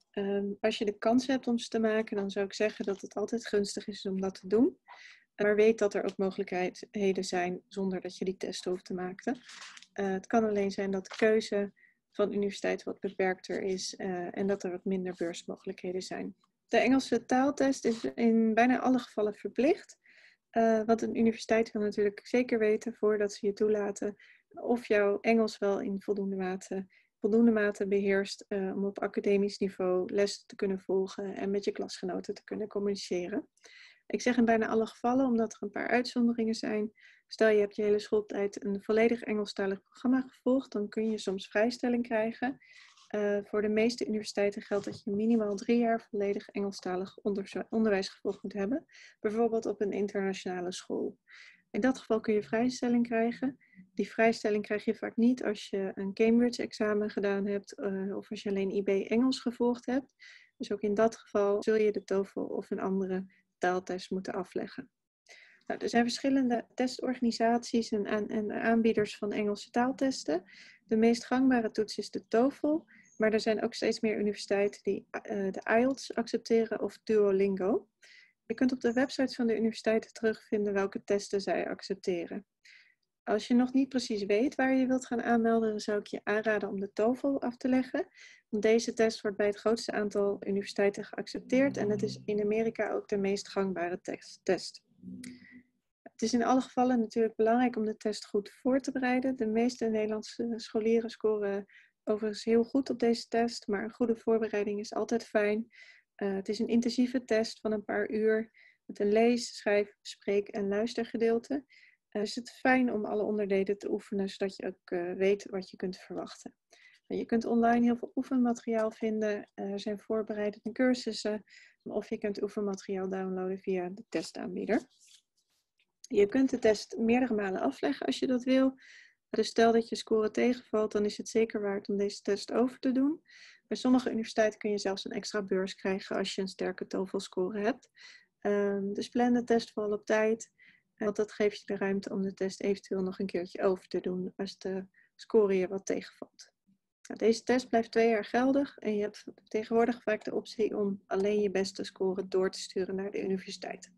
Als je de kans hebt om ze te maken, dan zou ik zeggen dat het altijd gunstig is om dat te doen. Maar weet dat er ook mogelijkheden zijn zonder dat je die testen hoeft te maken. Het kan alleen zijn dat de keuze van de universiteit wat beperkter is en dat er wat minder beursmogelijkheden zijn. De Engelse taaltest is in bijna alle gevallen verplicht. Want een universiteit wil natuurlijk zeker weten voordat ze je toelaten of jouw Engels wel in voldoende mate beheerst om op academisch niveau les te kunnen volgen en met je klasgenoten te kunnen communiceren. Ik zeg in bijna alle gevallen, omdat er een paar uitzonderingen zijn. Stel je hebt je hele schooltijd een volledig Engelstalig programma gevolgd, dan kun je soms vrijstelling krijgen. Voor de meeste universiteiten geldt dat je minimaal 3 jaar volledig Engelstalig onderwijs gevolgd moet hebben. Bijvoorbeeld op een internationale school. In dat geval kun je vrijstelling krijgen. Die vrijstelling krijg je vaak niet als je een Cambridge-examen gedaan hebt of als je alleen IB Engels gevolgd hebt. Dus ook in dat geval zul je de TOEFL of een andere taaltest moeten afleggen. Nou, er zijn verschillende testorganisaties en aanbieders van Engelse taaltesten. De meest gangbare toets is de TOEFL, maar er zijn ook steeds meer universiteiten die de IELTS accepteren of Duolingo. Je kunt op de websites van de universiteiten terugvinden welke testen zij accepteren. Als je nog niet precies weet waar je wilt gaan aanmelden, dan zou ik je aanraden om de TOEFL af te leggen. Want deze test wordt bij het grootste aantal universiteiten geaccepteerd en het is in Amerika ook de meest gangbare test. Het is in alle gevallen natuurlijk belangrijk om de test goed voor te bereiden. De meeste Nederlandse scholieren scoren overigens heel goed op deze test, maar een goede voorbereiding is altijd fijn. Het is een intensieve test van een paar uur met een lees-, schrijf-, spreek- en luistergedeelte. Dus het is fijn om alle onderdelen te oefenen, zodat je ook weet wat je kunt verwachten. Je kunt online heel veel oefenmateriaal vinden. Er zijn voorbereidende cursussen of je kunt oefenmateriaal downloaden via de testaanbieder. Je kunt de test meerdere malen afleggen als je dat wil. Dus stel dat je score tegenvalt, dan is het zeker waard om deze test over te doen. Bij sommige universiteiten kun je zelfs een extra beurs krijgen als je een sterke TOEFL-score hebt. Dus plan de test vooral op tijd, want dat geeft je de ruimte om de test eventueel nog een keertje over te doen als de score je wat tegenvalt. Nou, deze test blijft 2 jaar geldig en je hebt tegenwoordig vaak de optie om alleen je beste score door te sturen naar de universiteit.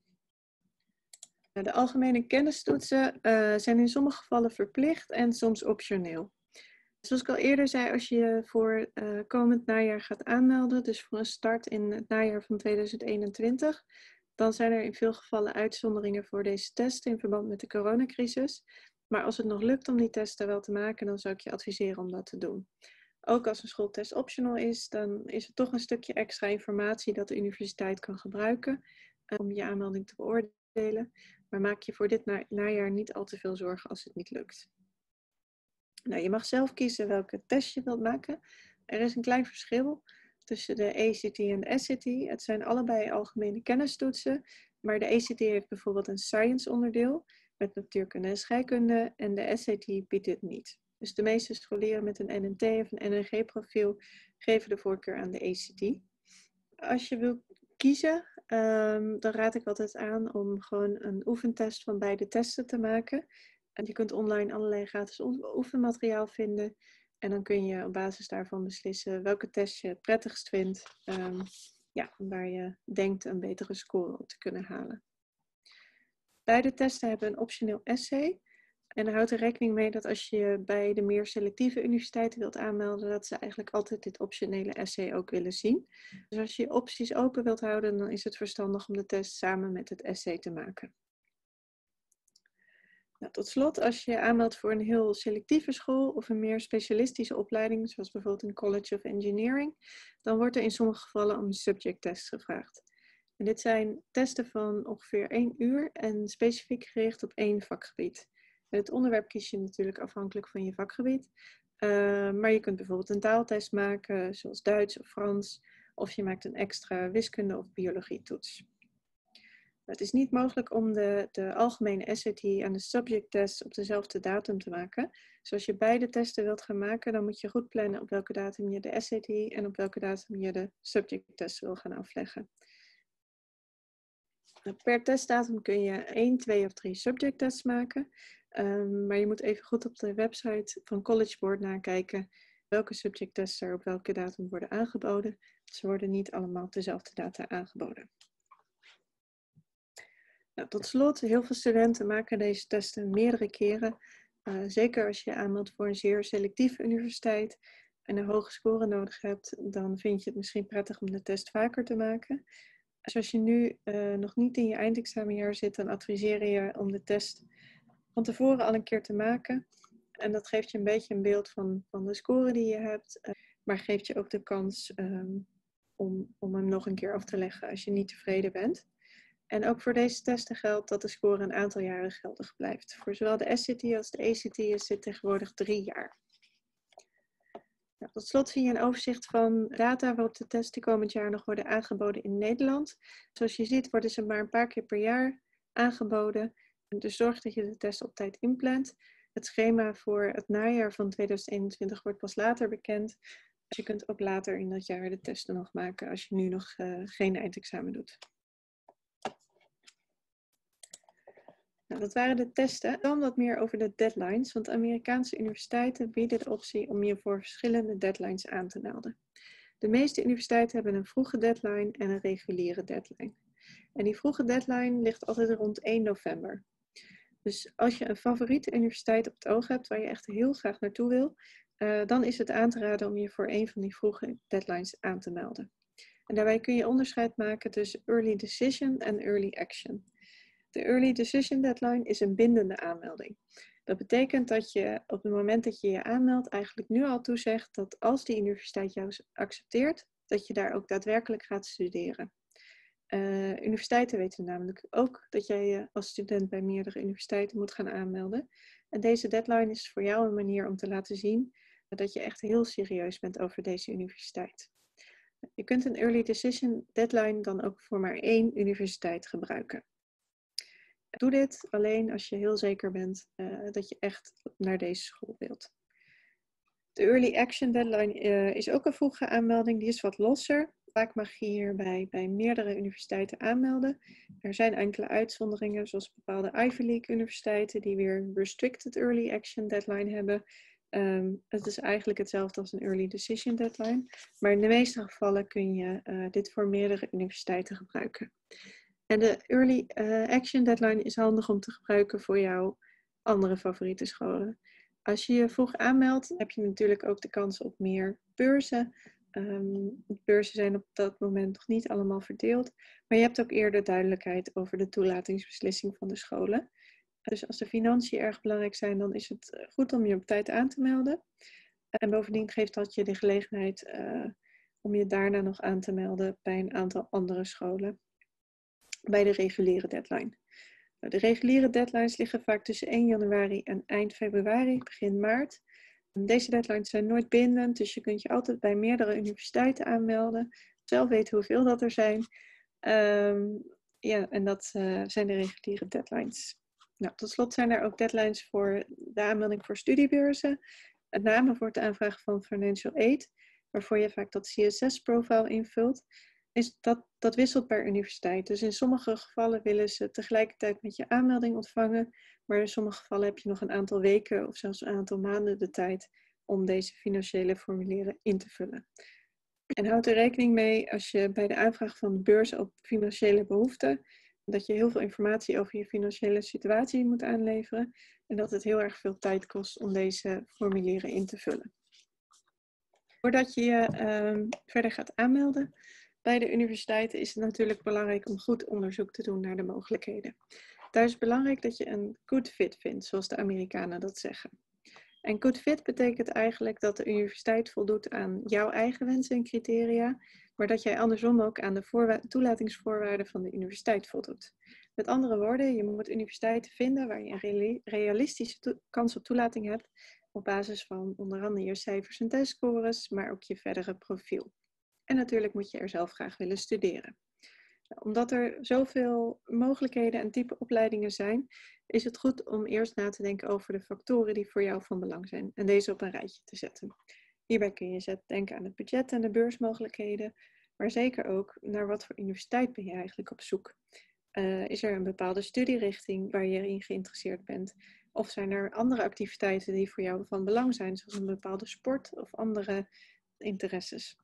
De algemene kennistoetsen zijn in sommige gevallen verplicht en soms optioneel. Zoals ik al eerder zei, als je je voor komend najaar gaat aanmelden, dus voor een start in het najaar van 2021, dan zijn er in veel gevallen uitzonderingen voor deze testen in verband met de coronacrisis. Maar als het nog lukt om die testen wel te maken, dan zou ik je adviseren om dat te doen. Ook als een schooltest optional is, dan is het toch een stukje extra informatie dat de universiteit kan gebruiken om je aanmelding te beoordelen. Maar maak je voor dit najaar niet al te veel zorgen als het niet lukt. Nou, je mag zelf kiezen welke test je wilt maken. Er is een klein verschil tussen de ACT en de SAT. Het zijn allebei algemene kennistoetsen, maar de ACT heeft bijvoorbeeld een science onderdeel met natuurkunde en scheikunde en de SAT biedt dit niet. Dus de meeste scholieren met een NNT of een NNG-profiel geven de voorkeur aan de ACT. Als je wilt kiezen, dan raad ik altijd aan om gewoon een oefentest van beide testen te maken. En je kunt online allerlei gratis oefenmateriaal vinden. En dan kun je op basis daarvan beslissen welke test je het prettigst vindt. Waar je denkt een betere score op te kunnen halen. Beide testen hebben een optioneel essay. En er houdt er rekening mee dat als je bij de meer selectieve universiteiten wilt aanmelden, dat ze eigenlijk altijd dit optionele essay ook willen zien. Dus als je opties open wilt houden, dan is het verstandig om de test samen met het essay te maken. Nou, tot slot, als je je aanmeldt voor een heel selectieve school of een meer specialistische opleiding, zoals bijvoorbeeld een College of Engineering, dan wordt er in sommige gevallen om subject tests gevraagd. En dit zijn testen van ongeveer 1 uur en specifiek gericht op 1 vakgebied. Het onderwerp kies je natuurlijk afhankelijk van je vakgebied. Maar je kunt bijvoorbeeld een taaltest maken, zoals Duits of Frans. Of je maakt een extra wiskunde- of biologietoets. Het is niet mogelijk om de algemene SAT en de subject test op dezelfde datum te maken. Dus als je beide testen wilt gaan maken, dan moet je goed plannen op welke datum je de SAT en op welke datum je de subject test wil gaan afleggen. Per testdatum kun je 1, 2 of 3 subject tests maken. Maar je moet even goed op de website van College Board nakijken welke subject tests er op welke datum worden aangeboden. Ze worden niet allemaal op dezelfde data aangeboden. Nou, tot slot, heel veel studenten maken deze testen meerdere keren. Zeker als je aanmeldt voor een zeer selectieve universiteit en een hoge score nodig hebt, dan vind je het misschien prettig om de test vaker te maken. Dus als je nu nog niet in je eindexamenjaar zit, dan adviseer je om de test van tevoren al een keer te maken. En dat geeft je een beetje een beeld van de score die je hebt, maar geeft je ook de kans om hem nog een keer af te leggen als je niet tevreden bent. En ook voor deze testen geldt dat de score een aantal jaren geldig blijft. Voor zowel de SAT als de ACT is dit tegenwoordig 3 jaar. Nou, tot slot zie je een overzicht van data waarop de testen komend jaar nog worden aangeboden in Nederland. Zoals je ziet worden ze maar een paar keer per jaar aangeboden. Dus zorg dat je de test op tijd inplant. Het schema voor het najaar van 2021 wordt pas later bekend. Dus je kunt ook later in dat jaar de testen nog maken als je nu nog geen eindexamen doet. Nou, dat waren de testen. Dan wat meer over de deadlines, want Amerikaanse universiteiten bieden de optie om je voor verschillende deadlines aan te melden. De meeste universiteiten hebben een vroege deadline en een reguliere deadline. En die vroege deadline ligt altijd rond 1 november. Dus als je een favoriete universiteit op het oog hebt waar je echt heel graag naartoe wil, dan is het aan te raden om je voor een van die vroege deadlines aan te melden. En daarbij kun je onderscheid maken tussen early decision en early action. De early decision deadline is een bindende aanmelding. Dat betekent dat je op het moment dat je je aanmeldt eigenlijk nu al toezegt dat als die universiteit jou accepteert, dat je daar ook daadwerkelijk gaat studeren. Universiteiten weten namelijk ook dat jij je als student bij meerdere universiteiten moet gaan aanmelden. En deze deadline is voor jou een manier om te laten zien dat je echt heel serieus bent over deze universiteit. Je kunt een early decision deadline dan ook voor maar 1 universiteit gebruiken. Doe dit alleen als je heel zeker bent dat je echt naar deze school wilt. De early action deadline is ook een vroege aanmelding, die is wat losser. Vaak mag je hierbij bij meerdere universiteiten aanmelden. Er zijn enkele uitzonderingen, zoals bepaalde Ivy League universiteiten die weer een restricted early action deadline hebben. Het is eigenlijk hetzelfde als een early decision deadline, maar in de meeste gevallen kun je dit voor meerdere universiteiten gebruiken. En de early action deadline is handig om te gebruiken voor jouw andere favoriete scholen. Als je je vroeg aanmeldt, heb je natuurlijk ook de kans op meer beurzen. Beurzen zijn op dat moment nog niet allemaal verdeeld, maar je hebt ook eerder duidelijkheid over de toelatingsbeslissing van de scholen. Dus als de financiën erg belangrijk zijn, dan is het goed om je op tijd aan te melden. En bovendien geeft dat je de gelegenheid om je daarna nog aan te melden bij een aantal andere scholen. Bij de reguliere deadline. De reguliere deadlines liggen vaak tussen 1 januari en eind februari, begin maart. Deze deadlines zijn nooit bindend, dus je kunt je altijd bij meerdere universiteiten aanmelden. Zelf weten hoeveel dat er zijn. En dat zijn de reguliere deadlines. Nou, tot slot zijn er ook deadlines voor de aanmelding voor studiebeurzen. Met name voor het aanvragen van financial aid, waarvoor je vaak dat CSS-profile invult. Dat wisselt per universiteit. Dus in sommige gevallen willen ze tegelijkertijd met je aanmelding ontvangen. Maar in sommige gevallen heb je nog een aantal weken of zelfs een aantal maanden de tijd om deze financiële formulieren in te vullen. En houd er rekening mee als je bij de aanvraag van de beurs op financiële behoeften, dat je heel veel informatie over je financiële situatie moet aanleveren. En dat het heel erg veel tijd kost om deze formulieren in te vullen. Voordat je je verder gaat aanmelden bij de universiteiten is het natuurlijk belangrijk om goed onderzoek te doen naar de mogelijkheden. Daar is het belangrijk dat je een good fit vindt, zoals de Amerikanen dat zeggen. En good fit betekent eigenlijk dat de universiteit voldoet aan jouw eigen wensen en criteria, maar dat jij andersom ook aan de toelatingsvoorwaarden van de universiteit voldoet. Met andere woorden, je moet universiteiten vinden waar je een realistische kans op toelating hebt, op basis van onder andere je cijfers en testscores, maar ook je verdere profiel. En natuurlijk moet je er zelf graag willen studeren. Omdat er zoveel mogelijkheden en type opleidingen zijn, is het goed om eerst na te denken over de factoren die voor jou van belang zijn en deze op een rijtje te zetten. Hierbij kun je denken aan het budget en de beursmogelijkheden, maar zeker ook naar wat voor universiteit ben je eigenlijk op zoek. Is er een bepaalde studierichting waar je in geïnteresseerd bent? Of zijn er andere activiteiten die voor jou van belang zijn, zoals een bepaalde sport of andere interesses?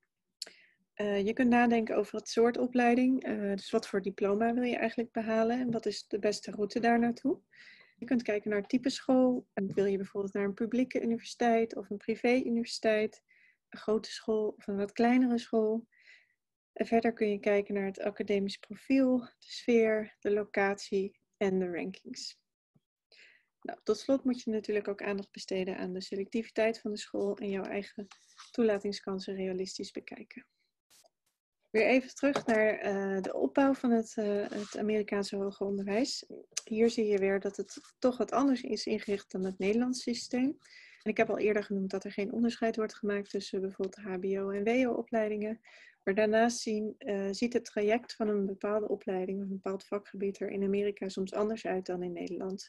Je kunt nadenken over het soort opleiding. Dus wat voor diploma wil je eigenlijk behalen en wat is de beste route daar naartoe? Je kunt kijken naar het type school. Wil je bijvoorbeeld naar een publieke universiteit of een privé-universiteit, een grote school of een wat kleinere school? En verder kun je kijken naar het academisch profiel, de sfeer, de locatie en de rankings. Nou, tot slot moet je natuurlijk ook aandacht besteden aan de selectiviteit van de school en jouw eigen toelatingskansen realistisch bekijken. Weer even terug naar de opbouw van het Amerikaanse hoger onderwijs. Hier zie je weer dat het toch wat anders is ingericht dan het Nederlandse systeem. En ik heb al eerder genoemd dat er geen onderscheid wordt gemaakt tussen bijvoorbeeld HBO- en WO-opleidingen. Maar daarnaast ziet het traject van een bepaalde opleiding of een bepaald vakgebied er in Amerika soms anders uit dan in Nederland.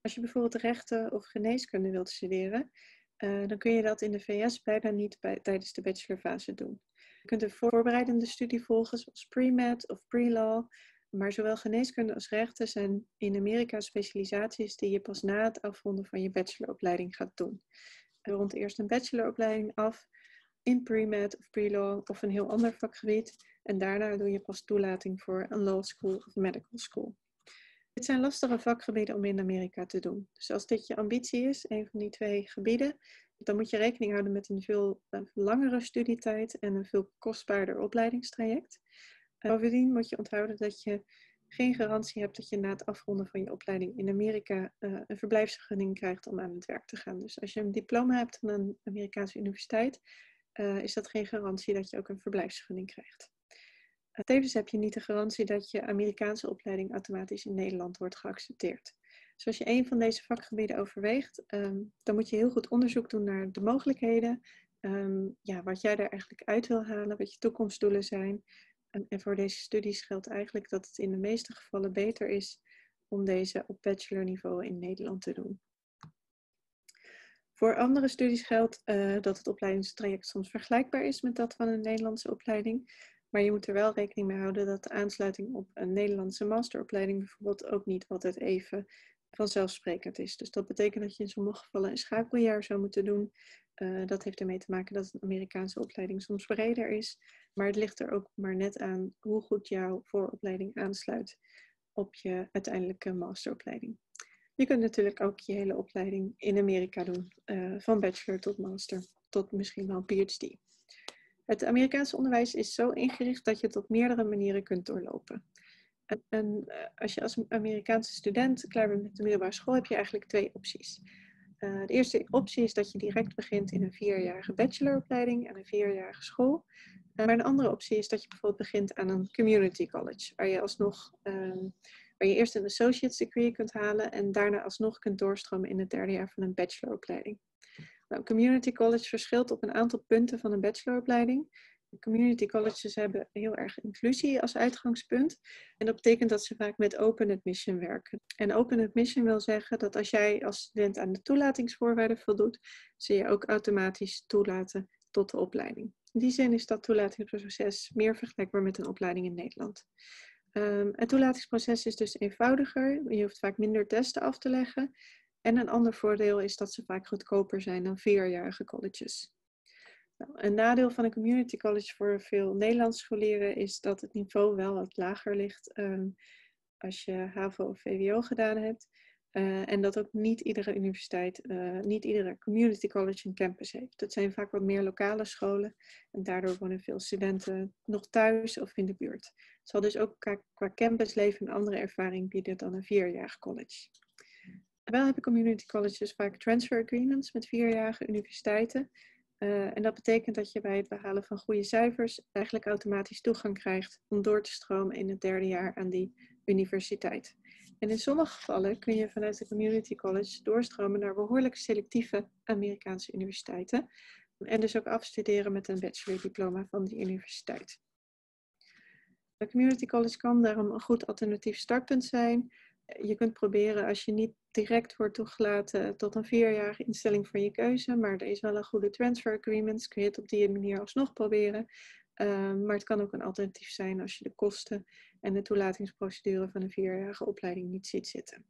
Als je bijvoorbeeld rechten of geneeskunde wilt studeren, dan kun je dat in de VS bijna niet tijdens de bachelorfase doen. Je kunt een voorbereidende studie volgen, zoals pre-med of pre-law. Maar zowel geneeskunde als rechten zijn in Amerika specialisaties die je pas na het afronden van je bacheloropleiding gaat doen. Je rondt eerst een bacheloropleiding af in pre-med of pre-law of een heel ander vakgebied. En daarna doe je pas toelating voor een law school of medical school. Dit zijn lastige vakgebieden om in Amerika te doen. Dus als dit je ambitie is, een van die twee gebieden, dan moet je rekening houden met een veel langere studietijd en een veel kostbaarder opleidingstraject. Bovendien moet je onthouden dat je geen garantie hebt dat je na het afronden van je opleiding in Amerika een verblijfsvergunning krijgt om aan het werk te gaan. Dus als je een diploma hebt van een Amerikaanse universiteit, is dat geen garantie dat je ook een verblijfsvergunning krijgt. Tevens heb je niet de garantie dat je Amerikaanse opleiding automatisch in Nederland wordt geaccepteerd. Dus als je een van deze vakgebieden overweegt, dan moet je heel goed onderzoek doen naar de mogelijkheden, wat jij er eigenlijk uit wil halen, wat je toekomstdoelen zijn. En voor deze studies geldt eigenlijk dat het in de meeste gevallen beter is om deze op bachelorniveau in Nederland te doen. Voor andere studies geldt dat het opleidingstraject soms vergelijkbaar is met dat van een Nederlandse opleiding. Maar je moet er wel rekening mee houden dat de aansluiting op een Nederlandse masteropleiding bijvoorbeeld ook niet altijd even vanzelfsprekend is. Dus dat betekent dat je in sommige gevallen een schakeljaar zou moeten doen. Dat heeft ermee te maken dat een Amerikaanse opleiding soms breder is. Maar het ligt er ook maar net aan hoe goed jouw vooropleiding aansluit op je uiteindelijke masteropleiding. Je kunt natuurlijk ook je hele opleiding in Amerika doen, van bachelor tot master, tot misschien wel PhD. Het Amerikaanse onderwijs is zo ingericht dat je het op meerdere manieren kunt doorlopen. En als je als Amerikaanse student klaar bent met de middelbare school, heb je eigenlijk twee opties. De eerste optie is dat je direct begint in een 4-jarige bacheloropleiding en een 4-jarige school. Maar een andere optie is dat je bijvoorbeeld begint aan een community college, waar je eerst een associate's degree kunt halen en daarna alsnog kunt doorstromen in het 3e jaar van een bacheloropleiding. Nou, community college verschilt op een aantal punten van een bacheloropleiding. Community colleges hebben heel erg inclusie als uitgangspunt. En dat betekent dat ze vaak met open admission werken. En open admission wil zeggen dat als jij als student aan de toelatingsvoorwaarden voldoet, ze je ook automatisch toelaten tot de opleiding. In die zin is dat toelatingsproces meer vergelijkbaar met een opleiding in Nederland. Het toelatingsproces is dus eenvoudiger. Je hoeft vaak minder testen af te leggen. En een ander voordeel is dat ze vaak goedkoper zijn dan 4-jarige colleges. Nou, een nadeel van een community college voor veel Nederlandse scholieren is dat het niveau wel wat lager ligt als je HAVO of VWO gedaan hebt. En dat ook niet iedere universiteit, niet iedere community college een campus heeft. Dat zijn vaak wat meer lokale scholen en daardoor wonen veel studenten nog thuis of in de buurt. Het zal dus ook qua campusleven een andere ervaring bieden dan een 4-jarig college. Wel hebben community colleges vaak transfer agreements met 4-jarige universiteiten. En dat betekent dat je bij het behalen van goede cijfers eigenlijk automatisch toegang krijgt om door te stromen in het 3e jaar aan die universiteit. En in sommige gevallen kun je vanuit de community college doorstromen naar behoorlijk selectieve Amerikaanse universiteiten. En dus ook afstuderen met een bachelordiploma van die universiteit. De community college kan daarom een goed alternatief startpunt zijn. Je kunt proberen als je niet direct wordt toegelaten tot een 4-jarige instelling van je keuze, maar er is wel een goede transfer agreement, kun je het op die manier alsnog proberen. Maar het kan ook een alternatief zijn als je de kosten en de toelatingsprocedure van een 4-jarige opleiding niet ziet zitten.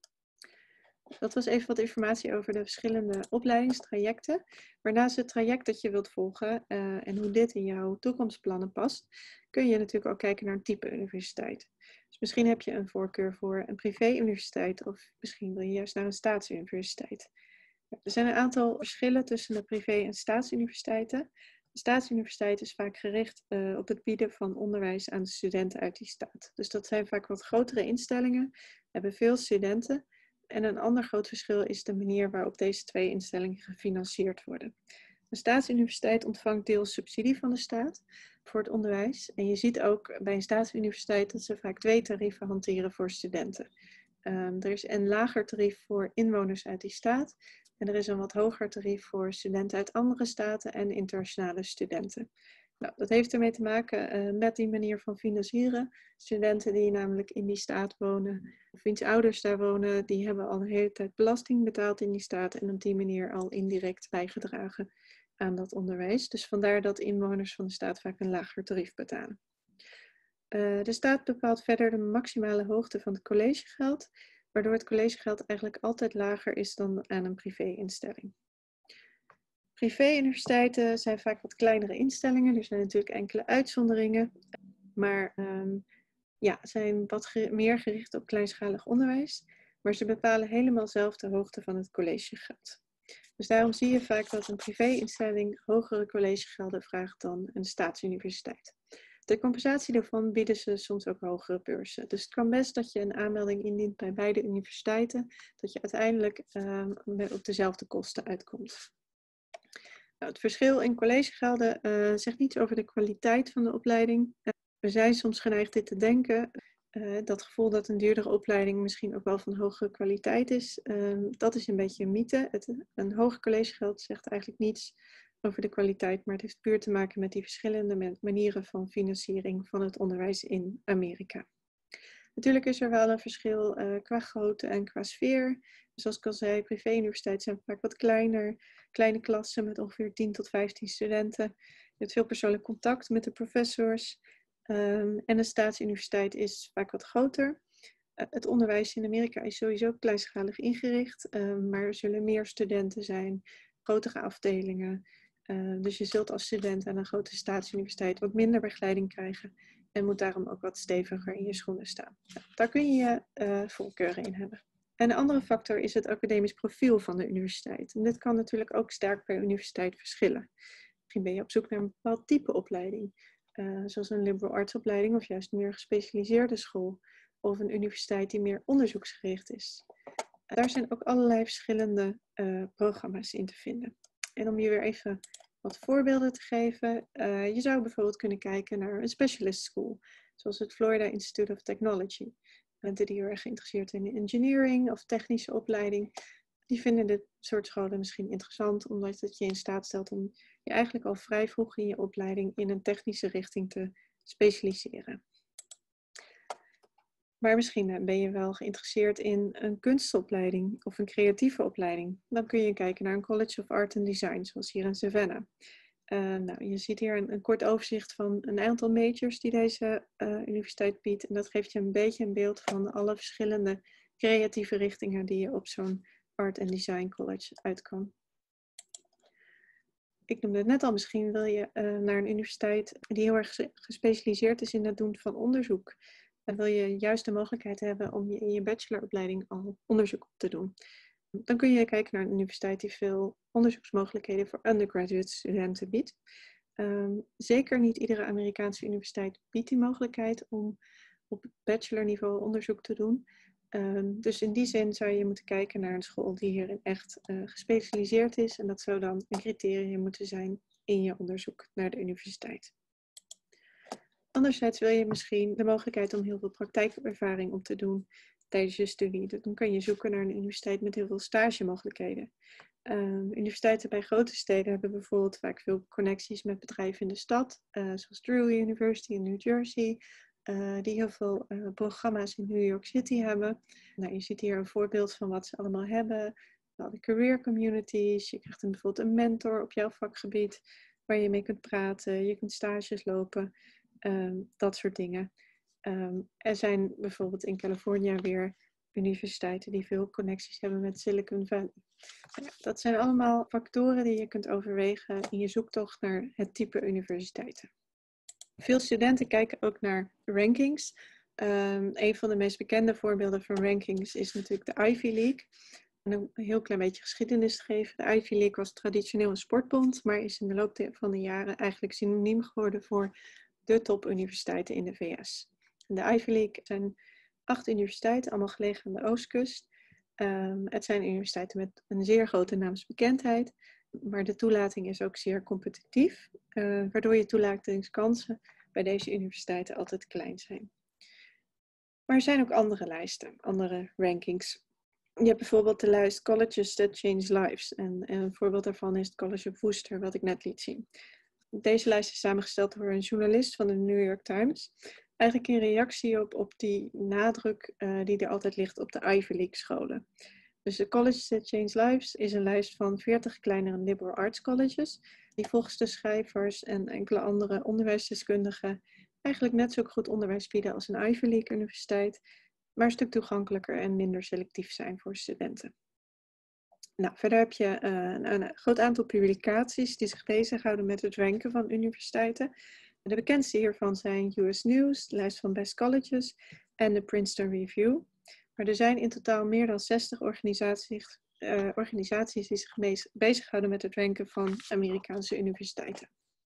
Dat was even wat informatie over de verschillende opleidingstrajecten. Maar naast het traject dat je wilt volgen en hoe dit in jouw toekomstplannen past, kun je natuurlijk ook kijken naar een type universiteit. Dus misschien heb je een voorkeur voor een privé-universiteit of misschien wil je juist naar een staatsuniversiteit. Er zijn een aantal verschillen tussen de privé- en staatsuniversiteiten. De staatsuniversiteit is vaak gericht op het bieden van onderwijs aan de studenten uit die staat. Dus dat zijn vaak wat grotere instellingen, hebben veel studenten. En een ander groot verschil is de manier waarop deze twee instellingen gefinancierd worden. De staatsuniversiteit ontvangt deels subsidie van de staat voor het onderwijs. En je ziet ook bij een staatsuniversiteit dat ze vaak 2 tarieven hanteren voor studenten. Er is een lager tarief voor inwoners uit die staat. En er is een wat hoger tarief voor studenten uit andere staten en internationale studenten. Nou, dat heeft ermee te maken met die manier van financieren. Studenten die namelijk in die staat wonen, of wiens ouders daar wonen, die hebben al de hele tijd belasting betaald in die staat en op die manier al indirect bijgedragen aan dat onderwijs. Dus vandaar dat inwoners van de staat vaak een lager tarief betalen. De staat bepaalt verder de maximale hoogte van het collegegeld, waardoor het collegegeld eigenlijk altijd lager is dan aan een privé-instelling. Privé-universiteiten zijn vaak wat kleinere instellingen. Er zijn natuurlijk enkele uitzonderingen, maar zijn wat meer gericht op kleinschalig onderwijs. Maar ze bepalen helemaal zelf de hoogte van het collegegeld. Dus daarom zie je vaak dat een privé-instelling hogere collegegelden vraagt dan een staatsuniversiteit. Ter compensatie daarvan bieden ze soms ook hogere beurzen. Dus het kan best dat je een aanmelding indient bij beide universiteiten, dat je uiteindelijk op dezelfde kosten uitkomt. Nou, het verschil in collegegelden zegt niets over de kwaliteit van de opleiding. We zijn soms geneigd dit te denken. Dat gevoel dat een duurdere opleiding misschien ook wel van hogere kwaliteit is, dat is een beetje een mythe. Een hoger collegegeld zegt eigenlijk niets over de kwaliteit, maar het heeft puur te maken met die verschillende manieren van financiering van het onderwijs in Amerika. Natuurlijk is er wel een verschil qua grootte en qua sfeer. Zoals ik al zei, privé-universiteiten zijn vaak wat kleiner. Kleine klassen met ongeveer 10 tot 15 studenten. Je hebt veel persoonlijk contact met de professors. En een staatsuniversiteit is vaak wat groter. Het onderwijs in Amerika is sowieso kleinschalig ingericht. Maar er zullen meer studenten zijn, grotere afdelingen. Dus je zult als student aan een grote staatsuniversiteit wat minder begeleiding krijgen. En moet daarom ook wat steviger in je schoenen staan. Nou, daar kun je voorkeuren in hebben. En een andere factor is het academisch profiel van de universiteit. En dit kan natuurlijk ook sterk per universiteit verschillen. Misschien ben je op zoek naar een bepaald type opleiding. Zoals een liberal arts opleiding of juist een meer gespecialiseerde school. Of een universiteit die meer onderzoeksgericht is. Daar zijn ook allerlei verschillende programma's in te vinden. En om je weer even wat voorbeelden te geven. Je zou bijvoorbeeld kunnen kijken naar een specialist school. Zoals het Florida Institute of Technology. Mensen die heel erg geïnteresseerd zijn in engineering of technische opleiding. Die vinden dit soort scholen misschien interessant. Omdat het je in staat stelt om je eigenlijk al vrij vroeg in je opleiding in een technische richting te specialiseren. Maar misschien ben je wel geïnteresseerd in een kunstopleiding of een creatieve opleiding. Dan kun je kijken naar een College of Art and Design, zoals hier in Savannah. Je ziet hier een kort overzicht van een aantal majors die deze universiteit biedt. En dat geeft je een beetje een beeld van alle verschillende creatieve richtingen die je op zo'n Art and Design College uit kan. Ik noemde het net al, misschien wil je naar een universiteit die heel erg gespecialiseerd is in het doen van onderzoek. Dan wil je juist de mogelijkheid hebben om in je bacheloropleiding al onderzoek op te doen. Dan kun je kijken naar een universiteit die veel onderzoeksmogelijkheden voor undergraduate studenten biedt. Zeker niet iedere Amerikaanse universiteit biedt die mogelijkheid om op bachelorniveau onderzoek te doen. Dus in die zin zou je moeten kijken naar een school die hierin echt gespecialiseerd is. En dat zou dan een criterium moeten zijn in je onderzoek naar de universiteit. Anderzijds wil je misschien de mogelijkheid om heel veel praktijkervaring op te doen tijdens je studie. Dan kan je zoeken naar een universiteit met heel veel stagemogelijkheden. Universiteiten bij grote steden hebben bijvoorbeeld vaak veel connecties met bedrijven in de stad. Zoals Drew University in New Jersey. Die heel veel programma's in New York City hebben. Nou, je ziet hier een voorbeeld van wat ze allemaal hebben. De career communities. Je krijgt bijvoorbeeld een mentor op jouw vakgebied waar je mee kunt praten. Je kunt stages lopen. Dat soort dingen. Er zijn bijvoorbeeld in Californië weer universiteiten die veel connecties hebben met Silicon Valley. Ja, dat zijn allemaal factoren die je kunt overwegen in je zoektocht naar het type universiteiten. Veel studenten kijken ook naar rankings. Een van de meest bekende voorbeelden van rankings is natuurlijk de Ivy League. En een heel klein beetje geschiedenis te geven. De Ivy League was traditioneel een sportbond, maar is in de loop van de jaren eigenlijk synoniem geworden voor de topuniversiteiten in de VS. De Ivy League zijn 8 universiteiten, allemaal gelegen aan de oostkust. Het zijn universiteiten met een zeer grote naamsbekendheid, maar de toelating is ook zeer competitief, waardoor je toelatingskansen bij deze universiteiten altijd klein zijn. Maar er zijn ook andere lijsten, andere rankings. Je hebt bijvoorbeeld de lijst Colleges that Change Lives. En een voorbeeld daarvan is het College of Wooster, wat ik net liet zien. Deze lijst is samengesteld door een journalist van de New York Times. Eigenlijk in reactie op die nadruk die er altijd ligt op de Ivy League scholen. Dus de Colleges That Change Lives is een lijst van 40 kleinere liberal arts colleges, die volgens de schrijvers en enkele andere onderwijsdeskundigen eigenlijk net zo goed onderwijs bieden als een Ivy League universiteit, maar een stuk toegankelijker en minder selectief zijn voor studenten. Nou, verder heb je een groot aantal publicaties die zich bezighouden met het ranken van universiteiten. De bekendste hiervan zijn US News, de lijst van Best Colleges en de Princeton Review. Maar er zijn in totaal meer dan 60 organisaties die zich bezighouden met het ranken van Amerikaanse universiteiten.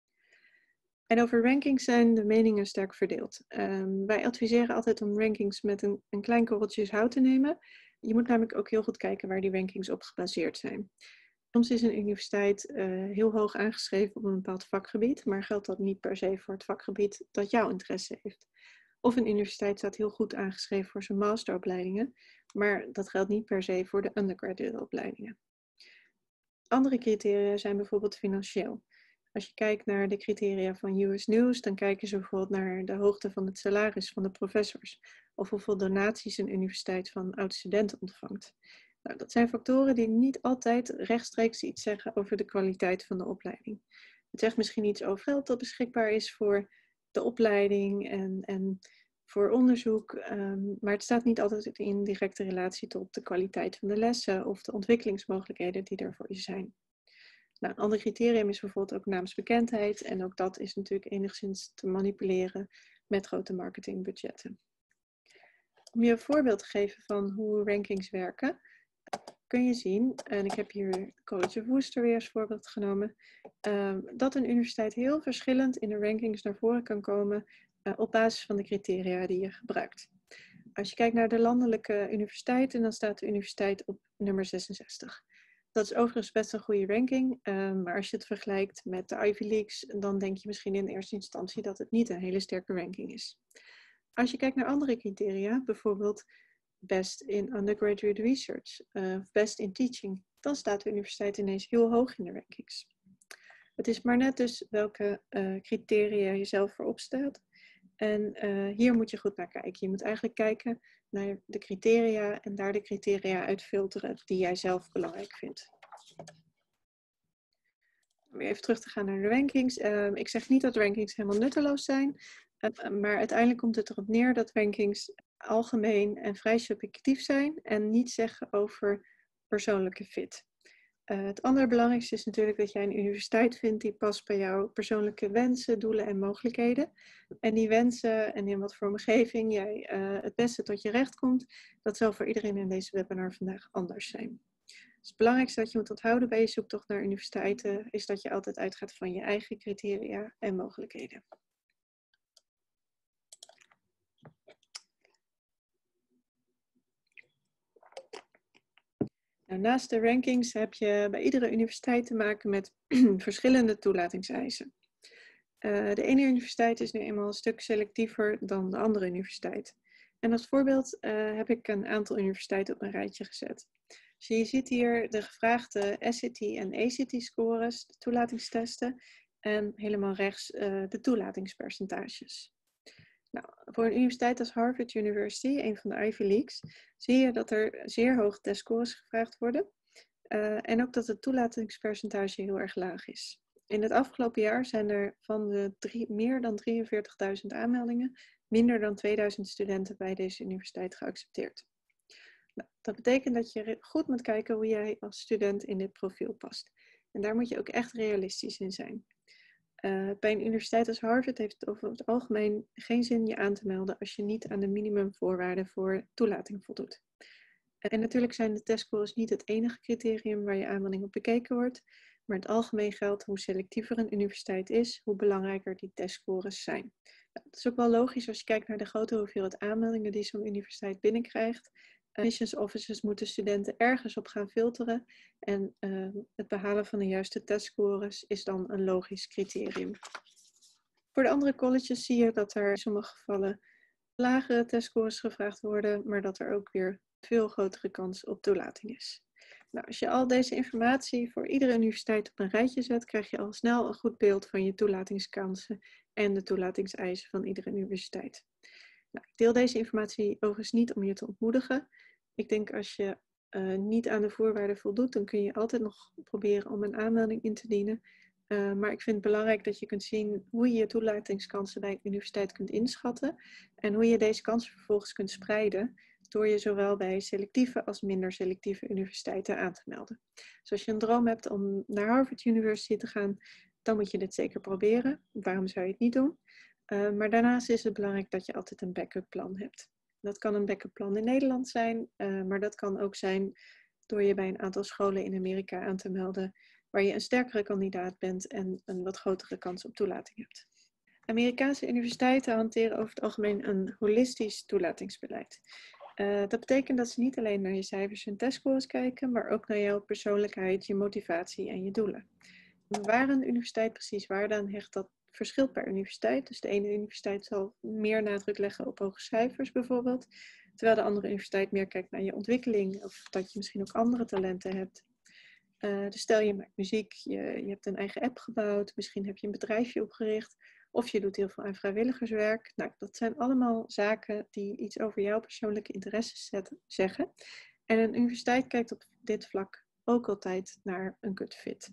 En over rankings zijn de meningen sterk verdeeld. Wij adviseren altijd om rankings met een klein korreltje zout te nemen. Je moet namelijk ook heel goed kijken waar die rankings op gebaseerd zijn. Soms is een universiteit heel hoog aangeschreven op een bepaald vakgebied, maar geldt dat niet per se voor het vakgebied dat jouw interesse heeft. Of een universiteit staat heel goed aangeschreven voor zijn masteropleidingen, maar dat geldt niet per se voor de undergraduate opleidingen. Andere criteria zijn bijvoorbeeld financieel. Als je kijkt naar de criteria van US News, dan kijken ze bijvoorbeeld naar de hoogte van het salaris van de professors of hoeveel donaties een universiteit van oud-studenten ontvangt. Nou, dat zijn factoren die niet altijd rechtstreeks iets zeggen over de kwaliteit van de opleiding. Het zegt misschien iets over geld dat beschikbaar is voor de opleiding en voor onderzoek, maar het staat niet altijd in directe relatie tot de kwaliteit van de lessen of de ontwikkelingsmogelijkheden die er voor je zijn. Nou, een ander criterium is bijvoorbeeld ook naamsbekendheid en ook dat is natuurlijk enigszins te manipuleren met grote marketingbudgetten. Om je een voorbeeld te geven van hoe rankings werken, kun je zien, en ik heb hier College of Worcester weer als voorbeeld genomen, dat een universiteit heel verschillend in de rankings naar voren kan komen op basis van de criteria die je gebruikt. Als je kijkt naar de landelijke universiteiten, dan staat de universiteit op nummer 66. Dat is overigens best een goede ranking, maar als je het vergelijkt met de Ivy Leagues, dan denk je misschien in eerste instantie dat het niet een hele sterke ranking is. Als je kijkt naar andere criteria, bijvoorbeeld Best in Undergraduate Research of Best in Teaching, dan staat de universiteit ineens heel hoog in de rankings. Het is maar net dus welke criteria je zelf voorop stelt. En hier moet je goed naar kijken. Je moet eigenlijk kijken naar de criteria en daar de criteria uit filteren die jij zelf belangrijk vindt. Om weer even terug te gaan naar de rankings. Ik zeg niet dat rankings helemaal nutteloos zijn, maar uiteindelijk komt het erop neer dat rankings algemeen en vrij subjectief zijn en niet zeggen over persoonlijke fit. Het allerbelangrijkste is natuurlijk dat jij een universiteit vindt die past bij jouw persoonlijke wensen, doelen en mogelijkheden. En die wensen en in wat voor omgeving jij het beste tot je recht komt, dat zal voor iedereen in deze webinar vandaag anders zijn. Dus het belangrijkste dat je moet onthouden bij je zoektocht naar universiteiten is dat je altijd uitgaat van je eigen criteria en mogelijkheden. Nou, naast de rankings heb je bij iedere universiteit te maken met verschillende toelatingseisen. De ene universiteit is nu eenmaal een stuk selectiever dan de andere universiteit. En als voorbeeld heb ik een aantal universiteiten op een rijtje gezet. Dus je ziet hier de gevraagde SAT en ACT scores, de toelatingstesten en helemaal rechts de toelatingspercentages. Nou, voor een universiteit als Harvard University, een van de Ivy Leagues, zie je dat er zeer hoge testscores gevraagd worden. En ook dat het toelatingspercentage heel erg laag is. In het afgelopen jaar zijn er van de meer dan 43.000 aanmeldingen minder dan 2000 studenten bij deze universiteit geaccepteerd. Nou, dat betekent dat je goed moet kijken hoe jij als student in dit profiel past. En daar moet je ook echt realistisch in zijn. Bij een universiteit als Harvard heeft het over het algemeen geen zin je aan te melden als je niet aan de minimumvoorwaarden voor toelating voldoet. En natuurlijk zijn de testscores niet het enige criterium waar je aanmelding op bekeken wordt, maar in het algemeen geldt hoe selectiever een universiteit is, hoe belangrijker die testscores zijn. Nou, dat is ook wel logisch als je kijkt naar de grote hoeveelheid aanmeldingen die zo'n universiteit binnenkrijgt. Admissions offices moeten studenten ergens op gaan filteren en het behalen van de juiste testscores is dan een logisch criterium. Voor de andere colleges zie je dat er in sommige gevallen lagere testscores gevraagd worden, maar dat er ook weer veel grotere kans op toelating is. Nou, als je al deze informatie voor iedere universiteit op een rijtje zet, krijg je al snel een goed beeld van je toelatingskansen en de toelatingseisen van iedere universiteit. Nou, ik deel deze informatie overigens niet om je te ontmoedigen. Ik denk als je niet aan de voorwaarden voldoet, dan kun je altijd nog proberen om een aanmelding in te dienen. Maar ik vind het belangrijk dat je kunt zien hoe je je toelatingskansen bij een universiteit kunt inschatten en hoe je deze kansen vervolgens kunt spreiden door je zowel bij selectieve als minder selectieve universiteiten aan te melden. Dus als je een droom hebt om naar Harvard University te gaan, dan moet je dit zeker proberen. Waarom zou je het niet doen? Maar daarnaast is het belangrijk dat je altijd een backup plan hebt. Dat kan een backup plan in Nederland zijn, maar dat kan ook zijn door je bij een aantal scholen in Amerika aan te melden waar je een sterkere kandidaat bent en een wat grotere kans op toelating hebt. Amerikaanse universiteiten hanteren over het algemeen een holistisch toelatingsbeleid. Dat betekent dat ze niet alleen naar je cijfers en testscores kijken, maar ook naar jouw persoonlijkheid, je motivatie en je doelen. Waar een universiteit precies waarde aan hecht, dat verschilt per universiteit. Dus de ene universiteit zal meer nadruk leggen op hoge cijfers bijvoorbeeld, terwijl de andere universiteit meer kijkt naar je ontwikkeling of dat je misschien ook andere talenten hebt. Dus stel je maakt muziek, je hebt een eigen app gebouwd, misschien heb je een bedrijfje opgericht of je doet heel veel aan vrijwilligerswerk. Nou, dat zijn allemaal zaken die iets over jouw persoonlijke interesses zeggen. En een universiteit kijkt op dit vlak ook altijd naar een good fit.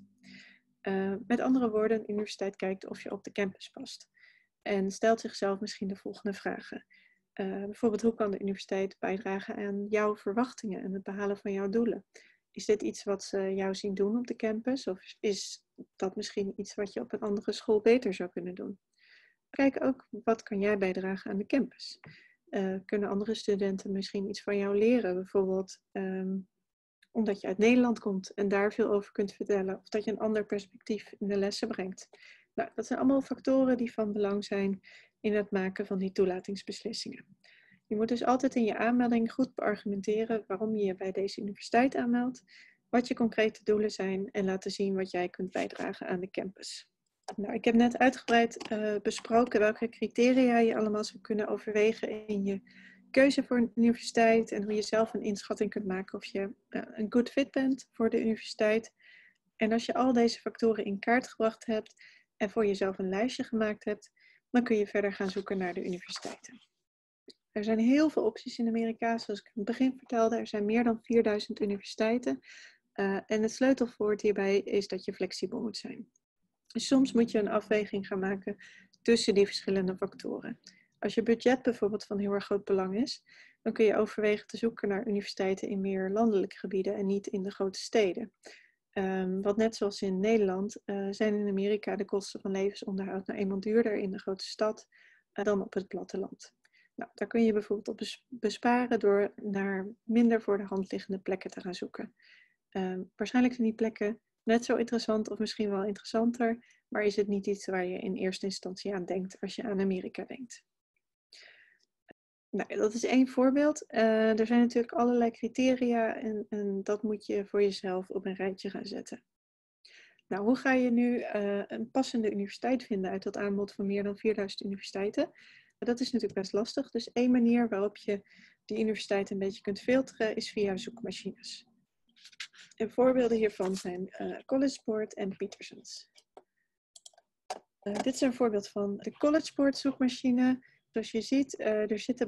Met andere woorden, een universiteit kijkt of je op de campus past. En stelt zichzelf misschien de volgende vragen. Bijvoorbeeld, hoe kan de universiteit bijdragen aan jouw verwachtingen en het behalen van jouw doelen? Is dit iets wat ze jou zien doen op de campus? Of is dat misschien iets wat je op een andere school beter zou kunnen doen? Kijk ook, wat kan jij bijdragen aan de campus? Kunnen andere studenten misschien iets van jou leren? Bijvoorbeeld omdat je uit Nederland komt en daar veel over kunt vertellen. Of dat je een ander perspectief in de lessen brengt. Nou, dat zijn allemaal factoren die van belang zijn in het maken van die toelatingsbeslissingen. Je moet dus altijd in je aanmelding goed beargumenteren waarom je je bij deze universiteit aanmeldt, wat je concrete doelen zijn en laten zien wat jij kunt bijdragen aan de campus. Nou, ik heb net uitgebreid besproken welke criteria je allemaal zou kunnen overwegen in je keuze voor een universiteit en hoe je zelf een inschatting kunt maken of je een good fit bent voor de universiteit. En als je al deze factoren in kaart gebracht hebt en voor jezelf een lijstje gemaakt hebt, dan kun je verder gaan zoeken naar de universiteiten. Er zijn heel veel opties in Amerika, zoals ik in het begin vertelde. Er zijn meer dan 4000 universiteiten. En het sleutelwoord hierbij is dat je flexibel moet zijn. Dus soms moet je een afweging gaan maken tussen die verschillende factoren. Als je budget bijvoorbeeld van heel erg groot belang is, dan kun je overwegen te zoeken naar universiteiten in meer landelijke gebieden en niet in de grote steden. Want net zoals in Nederland zijn in Amerika de kosten van levensonderhoud nou eenmaal duurder in de grote stad dan op het platteland. Nou, daar kun je bijvoorbeeld op besparen door naar minder voor de hand liggende plekken te gaan zoeken. Waarschijnlijk zijn die plekken net zo interessant of misschien wel interessanter, maar is het niet iets waar je in eerste instantie aan denkt als je aan Amerika denkt. Nou, dat is één voorbeeld. Er zijn natuurlijk allerlei criteria en dat moet je voor jezelf op een rijtje gaan zetten. Nou, hoe ga je nu een passende universiteit vinden uit dat aanbod van meer dan 4000 universiteiten? Dat is natuurlijk best lastig. Dus één manier waarop je die universiteit een beetje kunt filteren is via zoekmachines. En voorbeelden hiervan zijn CollegeBoard en Peterson's. Dit is een voorbeeld van de CollegeBoard zoekmachine. Zoals je ziet, er zitten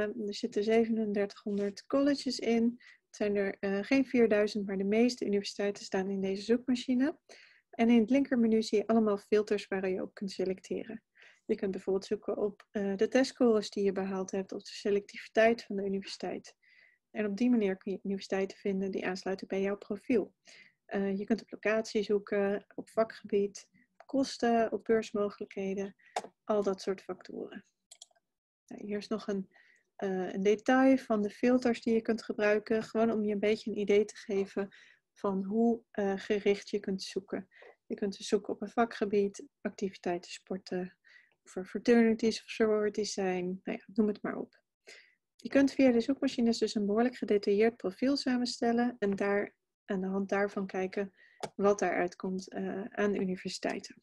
3700 colleges in. Het zijn er geen 4000, maar de meeste universiteiten staan in deze zoekmachine. En in het linkermenu zie je allemaal filters waar je op kunt selecteren. Je kunt bijvoorbeeld zoeken op de testscores die je behaald hebt, of de selectiviteit van de universiteit. En op die manier kun je universiteiten vinden die aansluiten bij jouw profiel. Je kunt op locatie zoeken, op vakgebied, op kosten, op beursmogelijkheden, al dat soort factoren. Nou, hier is nog een detail van de filters die je kunt gebruiken, gewoon om je een beetje een idee te geven van hoe gericht je kunt zoeken. Je kunt dus zoeken op een vakgebied, activiteiten, sporten, of er fraternities of sororities zijn, nou ja, noem het maar op. Je kunt via de zoekmachines dus een behoorlijk gedetailleerd profiel samenstellen en daar aan de hand daarvan kijken wat daaruit komt aan universiteiten.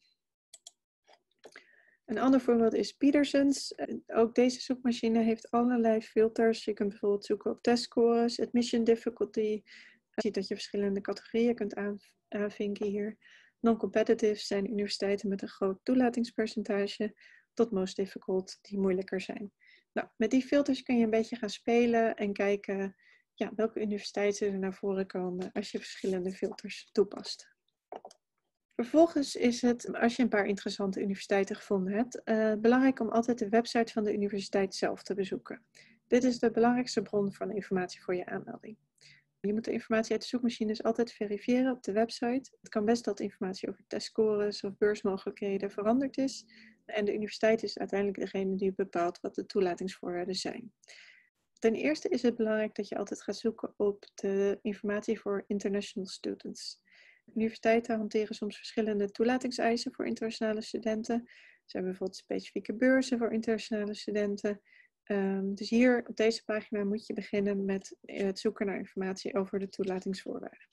Een ander voorbeeld is Peterson's. Ook deze zoekmachine heeft allerlei filters. Je kunt bijvoorbeeld zoeken op testscores, admission difficulty, Je ziet dat je verschillende categorieën kunt aanvinken hier. Non-competitive zijn universiteiten met een groot toelatingspercentage, tot most difficult, die moeilijker zijn. Nou, met die filters kun je een beetje gaan spelen en kijken welke universiteiten er naar voren komen als je verschillende filters toepast. Vervolgens is het, als je een paar interessante universiteiten gevonden hebt, belangrijk om altijd de website van de universiteit zelf te bezoeken. Dit is de belangrijkste bron van informatie voor je aanmelding. Je moet de informatie uit de zoekmachines altijd verifiëren op de website. Het kan best dat informatie over testscores of beursmogelijkheden veranderd is. En de universiteit is uiteindelijk degene die bepaalt wat de toelatingsvoorwaarden zijn. Ten eerste is het belangrijk dat je altijd gaat zoeken op de informatie voor international students. Universiteiten hanteren soms verschillende toelatingseisen voor internationale studenten. Er zijn bijvoorbeeld specifieke beurzen voor internationale studenten. Dus hier op deze pagina moet je beginnen met het zoeken naar informatie over de toelatingsvoorwaarden.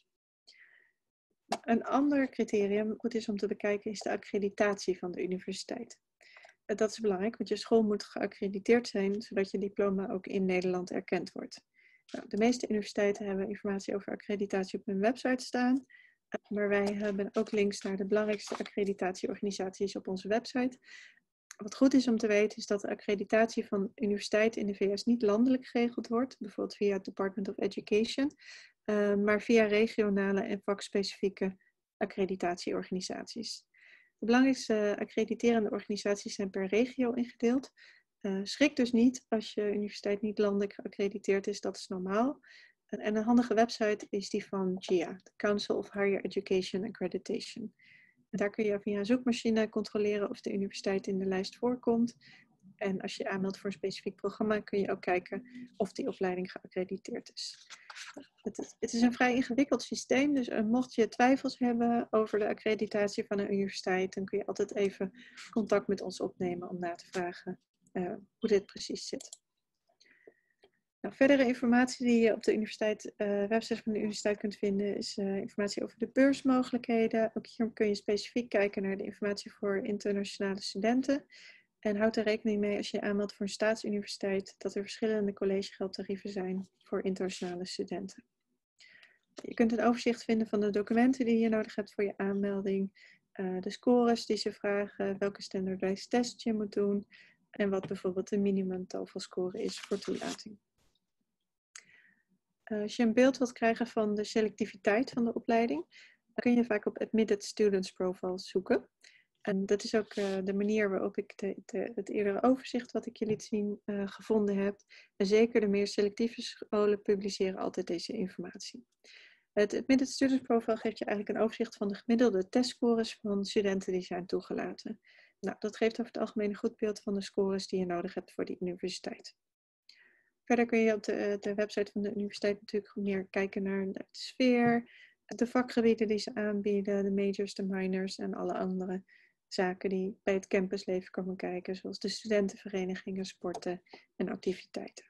Een ander criterium goed is om te bekijken is de accreditatie van de universiteit. Dat is belangrijk, want je school moet geaccrediteerd zijn, zodat je diploma ook in Nederland erkend wordt. Nou, de meeste universiteiten hebben informatie over accreditatie op hun website staan. Maar wij hebben ook links naar de belangrijkste accreditatieorganisaties op onze website. Wat goed is om te weten is dat de accreditatie van universiteiten in de VS niet landelijk geregeld wordt, bijvoorbeeld via het Department of Education, maar via regionale en vakspecifieke accreditatieorganisaties. De belangrijkste accrediterende organisaties zijn per regio ingedeeld. Schrik dus niet als je universiteit niet landelijk geaccrediteerd is, dat is normaal. En een handige website is die van GIA, de Council of Higher Education Accreditation. En daar kun je via een zoekmachine controleren of de universiteit in de lijst voorkomt. En als je aanmeldt voor een specifiek programma, kun je ook kijken of die opleiding geaccrediteerd is. Het is een vrij ingewikkeld systeem, dus mocht je twijfels hebben over de accreditatie van een universiteit, dan kun je altijd even contact met ons opnemen om na te vragen hoe dit precies zit. Nou, verdere informatie die je op de website van de universiteit kunt vinden is informatie over de beursmogelijkheden. Ook hier kun je specifiek kijken naar de informatie voor internationale studenten. En houd er rekening mee als je aanmeldt voor een staatsuniversiteit dat er verschillende collegegeldtarieven zijn voor internationale studenten. Je kunt een overzicht vinden van de documenten die je nodig hebt voor je aanmelding, de scores die ze vragen, welke standardized test je moet doen en wat bijvoorbeeld de minimum TOEFL score is voor toelating. Als je een beeld wilt krijgen van de selectiviteit van de opleiding, dan kun je vaak op Admitted Students Profile zoeken. En dat is ook de manier waarop ik het eerdere overzicht wat ik je liet zien gevonden heb. En zeker de meer selectieve scholen publiceren altijd deze informatie. Het Admitted Students Profile geeft je eigenlijk een overzicht van de gemiddelde testscores van studenten die zijn toegelaten. Nou, dat geeft over het algemeen een goed beeld van de scores die je nodig hebt voor die universiteit. Verder kun je op de website van de universiteit natuurlijk meer kijken naar de sfeer, de vakgebieden die ze aanbieden, de majors, de minors en alle andere zaken die bij het campusleven komen kijken, zoals de studentenverenigingen, sporten en activiteiten.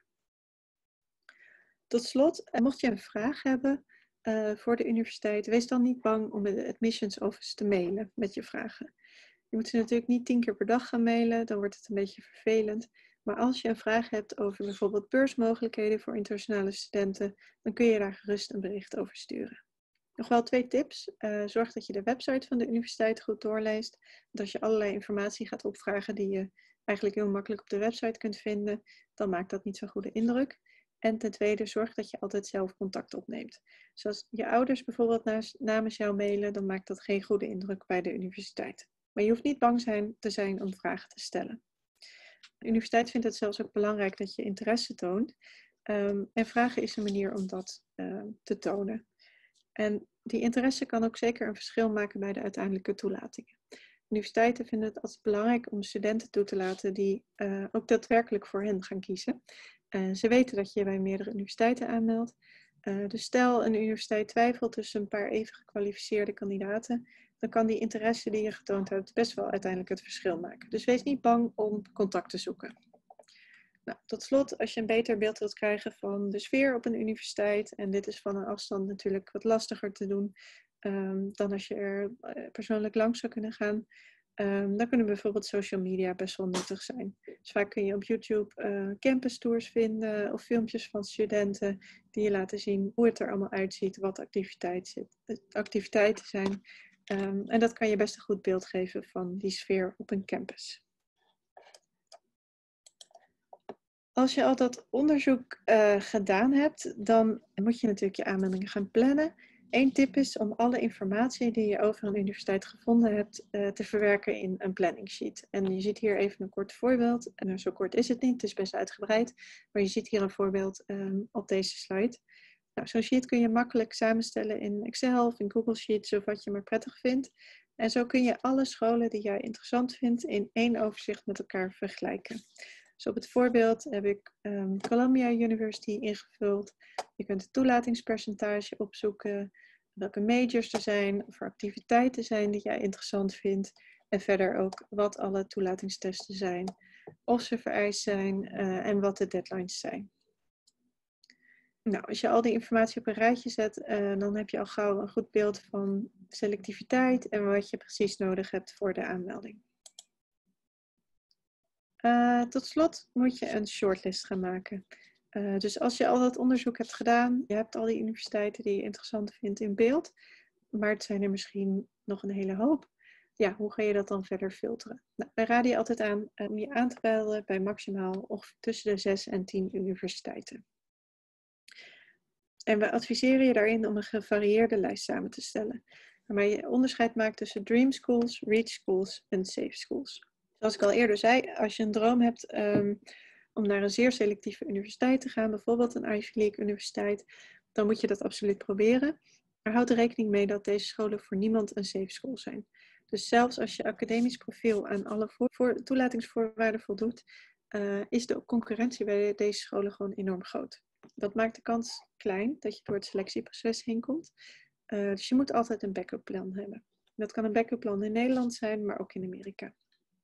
Tot slot, mocht je een vraag hebben voor de universiteit, wees dan niet bang om de admissions office te mailen met je vragen. Je moet ze natuurlijk niet 10 keer per dag gaan mailen, dan wordt het een beetje vervelend. Maar als je een vraag hebt over bijvoorbeeld beursmogelijkheden voor internationale studenten, dan kun je daar gerust een bericht over sturen. Nog wel 2 tips. Zorg dat je de website van de universiteit goed doorleest. Want als je allerlei informatie gaat opvragen die je eigenlijk heel makkelijk op de website kunt vinden, dan maakt dat niet zo'n goede indruk. En ten tweede, zorg dat je altijd zelf contact opneemt. Zoals je ouders bijvoorbeeld namens jou mailen, dan maakt dat geen goede indruk bij de universiteit. Maar je hoeft niet bang te zijn om vragen te stellen. De universiteit vindt het zelfs ook belangrijk dat je interesse toont. En vragen is een manier om dat te tonen. En die interesse kan ook zeker een verschil maken bij de uiteindelijke toelatingen. Universiteiten vinden het altijd belangrijk om studenten toe te laten die ook daadwerkelijk voor hen gaan kiezen. Ze weten dat je bij meerdere universiteiten aanmeldt. Dus stel een universiteit twijfelt tussen een paar even gekwalificeerde kandidaten, dan kan die interesse die je getoond hebt best wel uiteindelijk het verschil maken. Dus wees niet bang om contact te zoeken. Nou, tot slot, als je een beter beeld wilt krijgen van de sfeer op een universiteit, en dit is van een afstand natuurlijk wat lastiger te doen dan als je er persoonlijk langs zou kunnen gaan, Dan kunnen bijvoorbeeld social media best wel nuttig zijn. Dus vaak kun je op YouTube campus tours vinden of filmpjes van studenten die je laten zien hoe het er allemaal uitziet, wat activiteiten zijn. En dat kan je best een goed beeld geven van die sfeer op een campus. Als je al dat onderzoek gedaan hebt, dan moet je natuurlijk je aanmeldingen gaan plannen. Eén tip is om alle informatie die je over een universiteit gevonden hebt te verwerken in een planning sheet. En je ziet hier even een kort voorbeeld. En zo kort is het niet, het is best uitgebreid. Maar je ziet hier een voorbeeld op deze slide. Nou, zo'n sheet kun je makkelijk samenstellen in Excel of in Google Sheets of wat je maar prettig vindt. En zo kun je alle scholen die jij interessant vindt in één overzicht met elkaar vergelijken. Dus op het voorbeeld heb ik Columbia University ingevuld. Je kunt het toelatingspercentage opzoeken, welke majors er zijn, of er activiteiten zijn die jij interessant vindt. En verder ook wat alle toelatingstesten zijn, of ze vereist zijn en wat de deadlines zijn. Nou, als je al die informatie op een rijtje zet, dan heb je al gauw een goed beeld van selectiviteit en wat je precies nodig hebt voor de aanmelding. Tot slot moet je een shortlist gaan maken. Dus als je al dat onderzoek hebt gedaan, je hebt al die universiteiten die je interessant vindt in beeld, maar het zijn er misschien nog een hele hoop. Ja, hoe ga je dat dan verder filteren? Nou, wij raden je altijd aan om je aan te melden bij maximaal of tussen de 6 en 10 universiteiten. En we adviseren je daarin om een gevarieerde lijst samen te stellen, waarmee je onderscheid maakt tussen Dream Schools, Reach Schools en Safe Schools. Zoals ik al eerder zei, als je een droom hebt om naar een zeer selectieve universiteit te gaan, bijvoorbeeld een Ivy League universiteit, dan moet je dat absoluut proberen. Maar houd er rekening mee dat deze scholen voor niemand een safe school zijn. Dus zelfs als je academisch profiel aan alle toelatingsvoorwaarden voldoet, is de concurrentie bij deze scholen gewoon enorm groot. Dat maakt de kans klein dat je door het selectieproces heen komt. Dus je moet altijd een backup plan hebben. Dat kan een backup plan in Nederland zijn, maar ook in Amerika.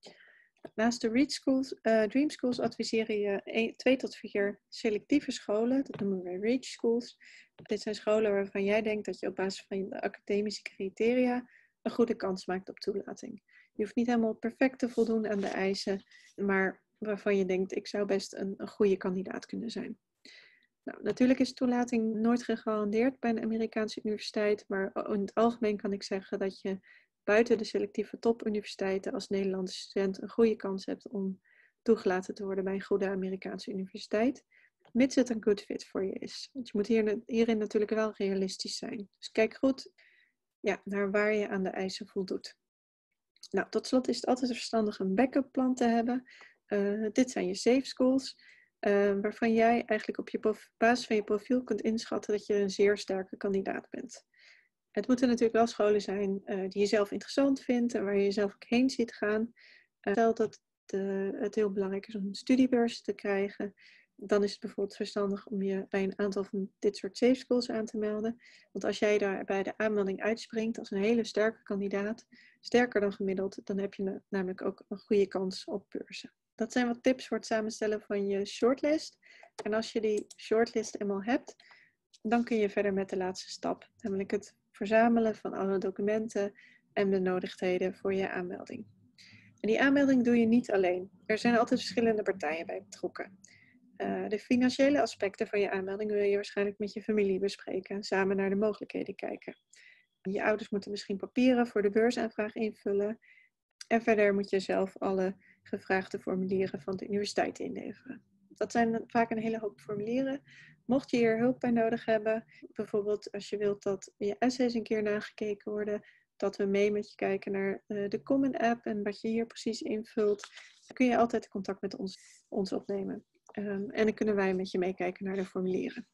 Naast de Dream Schools adviseren je 2 tot 4 selectieve scholen, dat noemen wij Reach Schools. Dit zijn scholen waarvan jij denkt dat je op basis van de academische criteria een goede kans maakt op toelating. Je hoeft niet helemaal perfect te voldoen aan de eisen, maar waarvan je denkt, ik zou best een goede kandidaat kunnen zijn. Nou, natuurlijk is toelating nooit gegarandeerd bij een Amerikaanse universiteit, maar in het algemeen kan ik zeggen dat je buiten de selectieve topuniversiteiten als Nederlandse student een goede kans hebt om toegelaten te worden bij een goede Amerikaanse universiteit, mits het een good fit voor je is. Want je moet hierin natuurlijk wel realistisch zijn. Dus kijk goed naar waar je aan de eisen voldoet. Nou, tot slot is het altijd verstandig een backup plan te hebben. Dit zijn je safe schools, waarvan jij eigenlijk op basis van je profiel kunt inschatten dat je een zeer sterke kandidaat bent. Het moeten natuurlijk wel scholen zijn die je zelf interessant vindt en waar je jezelf ook heen ziet gaan. Stel dat het heel belangrijk is om een studiebeurs te krijgen, dan is het bijvoorbeeld verstandig om je bij een aantal van dit soort safe schools aan te melden. Want als jij daar bij de aanmelding uitspringt als een hele sterke kandidaat, sterker dan gemiddeld, dan heb je namelijk ook een goede kans op beurzen. Dat zijn wat tips voor het samenstellen van je shortlist. En als je die shortlist eenmaal hebt, dan kun je verder met de laatste stap, namelijk het verzamelen van alle documenten en benodigdheden voor je aanmelding. En die aanmelding doe je niet alleen. Er zijn altijd verschillende partijen bij betrokken. De financiële aspecten van je aanmelding wil je waarschijnlijk met je familie bespreken, samen naar de mogelijkheden kijken. Je ouders moeten misschien papieren voor de beursaanvraag invullen. En verder moet je zelf alle gevraagde formulieren van de universiteit inleveren. Dat zijn vaak een hele hoop formulieren. Mocht je hier hulp bij nodig hebben, bijvoorbeeld als je wilt dat je essays een keer nagekeken worden, dat we mee met je kijken naar de Common App en wat je hier precies invult, dan kun je altijd contact met ons opnemen. En dan kunnen wij met je meekijken naar de formulieren.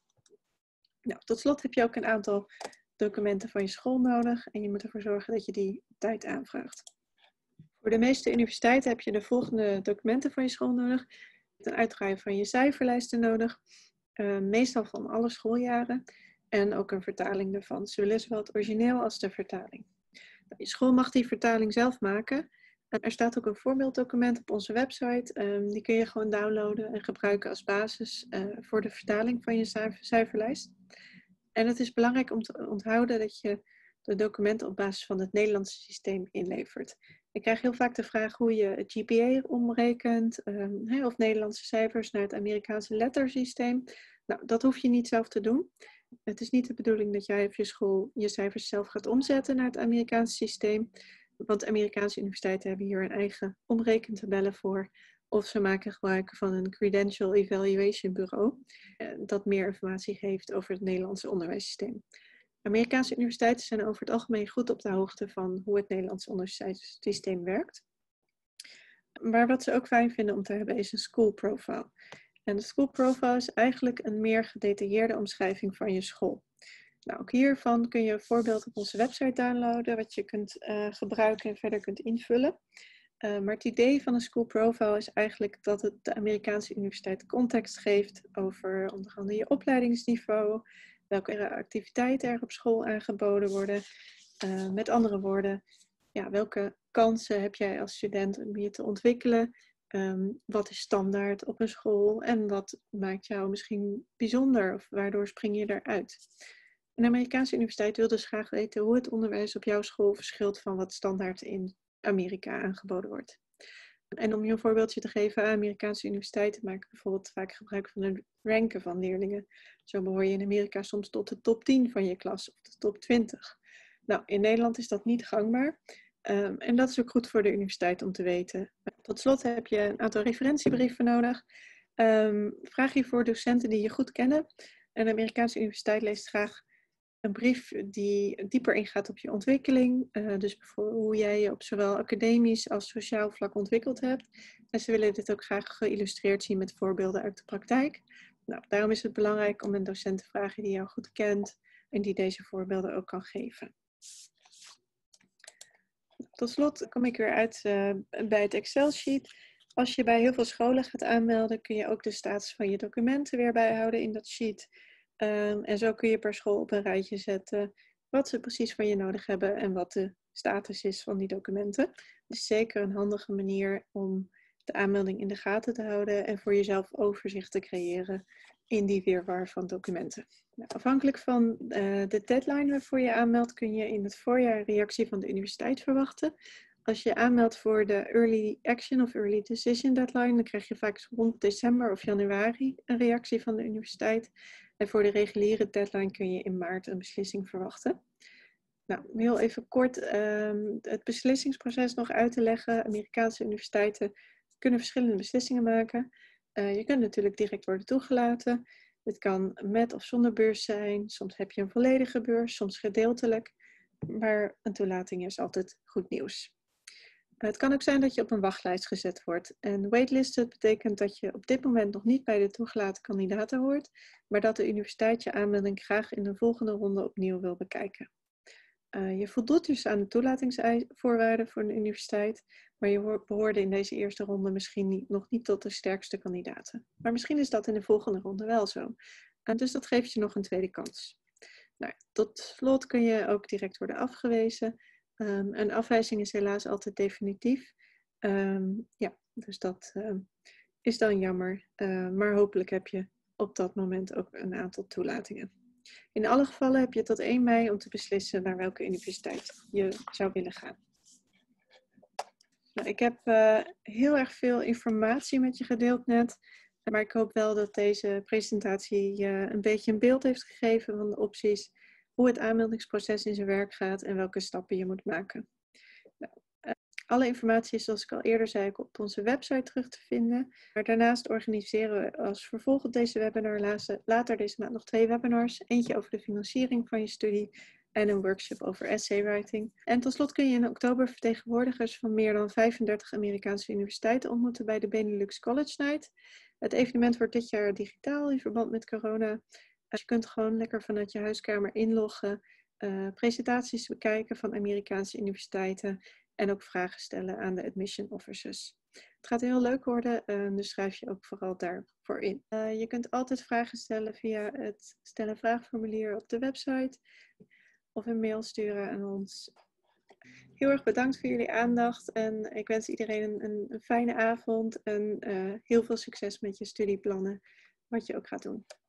Nou, tot slot heb je ook een aantal documenten van je school nodig en je moet ervoor zorgen dat je die op tijd aanvraagt. Voor de meeste universiteiten heb je de volgende documenten van je school nodig. Een uitdraai van je cijferlijsten nodig, meestal van alle schooljaren en ook een vertaling daarvan, zowel het origineel als de vertaling. Je school mag die vertaling zelf maken. Er staat ook een voorbeelddocument op onze website. Die kun je gewoon downloaden en gebruiken als basis voor de vertaling van je cijferlijst. En het is belangrijk om te onthouden dat je de documenten op basis van het Nederlandse systeem inlevert. Ik krijg heel vaak de vraag hoe je het GPA omrekent, of Nederlandse cijfers naar het Amerikaanse lettersysteem. Nou, dat hoef je niet zelf te doen. Het is niet de bedoeling dat jij op je school je cijfers zelf gaat omzetten naar het Amerikaanse systeem. Want Amerikaanse universiteiten hebben hier een eigen omrekentabellen voor. Of ze maken gebruik van een Credential Evaluation Bureau. Dat meer informatie geeft over het Nederlandse onderwijssysteem. Amerikaanse universiteiten zijn over het algemeen goed op de hoogte van hoe het Nederlandse onderwijssysteem werkt. Maar wat ze ook fijn vinden om te hebben is een school profile. En de school profile is eigenlijk een meer gedetailleerde omschrijving van je school. Nou, ook hiervan kun je een voorbeeld op onze website downloaden, wat je kunt gebruiken en verder kunt invullen. Maar het idee van een school profile is eigenlijk dat het de Amerikaanse universiteit context geeft over onder andere je opleidingsniveau, welke activiteiten er op school aangeboden worden. Met andere woorden, ja, welke kansen heb jij als student om je te ontwikkelen? Wat is standaard op een school en wat maakt jou misschien bijzonder of waardoor spring je eruit? Een Amerikaanse universiteit wil dus graag weten hoe het onderwijs op jouw school verschilt van wat standaard in Amerika aangeboden wordt. En om je een voorbeeldje te geven, Amerikaanse universiteiten maken bijvoorbeeld vaak gebruik van het ranken van leerlingen. Zo behoor je in Amerika soms tot de top 10 van je klas of de top 20. Nou, in Nederland is dat niet gangbaar. En dat is ook goed voor de universiteit om te weten. Tot slot heb je een aantal referentiebrieven nodig. Vraag hiervoor docenten die je goed kennen. Een Amerikaanse universiteit leest graag een brief die dieper ingaat op je ontwikkeling. Dus bijvoorbeeld hoe jij je op zowel academisch als sociaal vlak ontwikkeld hebt. En ze willen dit ook graag geïllustreerd zien met voorbeelden uit de praktijk. Nou, daarom is het belangrijk om een docent te vragen die jou goed kent en die deze voorbeelden ook kan geven. Tot slot kom ik weer uit bij het Excel-sheet. Als je bij heel veel scholen gaat aanmelden, kun je ook de status van je documenten weer bijhouden in dat sheet. En zo kun je per school op een rijtje zetten wat ze precies van je nodig hebben en wat de status is van die documenten. Dus zeker een handige manier om de aanmelding in de gaten te houden en voor jezelf overzicht te creëren in die wirwar van documenten. Nou, afhankelijk van de deadline waarvoor je aanmeldt, kun je in het voorjaar een reactie van de universiteit verwachten. Als je aanmeldt voor de Early Action of Early Decision deadline, dan krijg je vaak rond december of januari een reactie van de universiteit. En voor de reguliere deadline kun je in maart een beslissing verwachten. Nou, om heel even kort het beslissingsproces nog uit te leggen. Amerikaanse universiteiten kunnen verschillende beslissingen maken. Je kunt natuurlijk direct worden toegelaten. Het kan met of zonder beurs zijn. Soms heb je een volledige beurs, soms gedeeltelijk. Maar een toelating is altijd goed nieuws. Het kan ook zijn dat je op een wachtlijst gezet wordt. En waitlisted betekent dat je op dit moment nog niet bij de toegelaten kandidaten hoort, maar dat de universiteit je aanmelding graag in de volgende ronde opnieuw wil bekijken. Je voldoet dus aan de toelatingsvoorwaarden voor een universiteit, maar je behoorde in deze eerste ronde misschien nog niet tot de sterkste kandidaten. Maar misschien is dat in de volgende ronde wel zo. Dus dat geeft je nog een tweede kans. Nou, tot slot kun je ook direct worden afgewezen. Een afwijzing is helaas altijd definitief. Ja, dus dat is dan jammer. Maar hopelijk heb je op dat moment ook een aantal toelatingen. In alle gevallen heb je tot 1 mei om te beslissen naar welke universiteit je zou willen gaan. Nou, ik heb heel erg veel informatie met je gedeeld net. Maar ik hoop wel dat deze presentatie je een beetje een beeld heeft gegeven van de opties, hoe het aanmeldingsproces in zijn werk gaat en welke stappen je moet maken. Nou, alle informatie is, zoals ik al eerder zei, ook op onze website terug te vinden. Maar daarnaast organiseren we als vervolg op deze webinar later deze maand nog 2 webinars. Eentje over de financiering van je studie en een workshop over essay-writing. En tot slot kun je in oktober vertegenwoordigers van meer dan 35 Amerikaanse universiteiten ontmoeten bij de Benelux College Night. Het evenement wordt dit jaar digitaal in verband met corona. Dus je kunt gewoon lekker vanuit je huiskamer inloggen, presentaties bekijken van Amerikaanse universiteiten en ook vragen stellen aan de admission officers. Het gaat heel leuk worden, dus schrijf je ook vooral daarvoor in. Je kunt altijd vragen stellen via het stel- en vraagformulier op de website of een mail sturen aan ons. Heel erg bedankt voor jullie aandacht en ik wens iedereen een fijne avond en heel veel succes met je studieplannen, wat je ook gaat doen.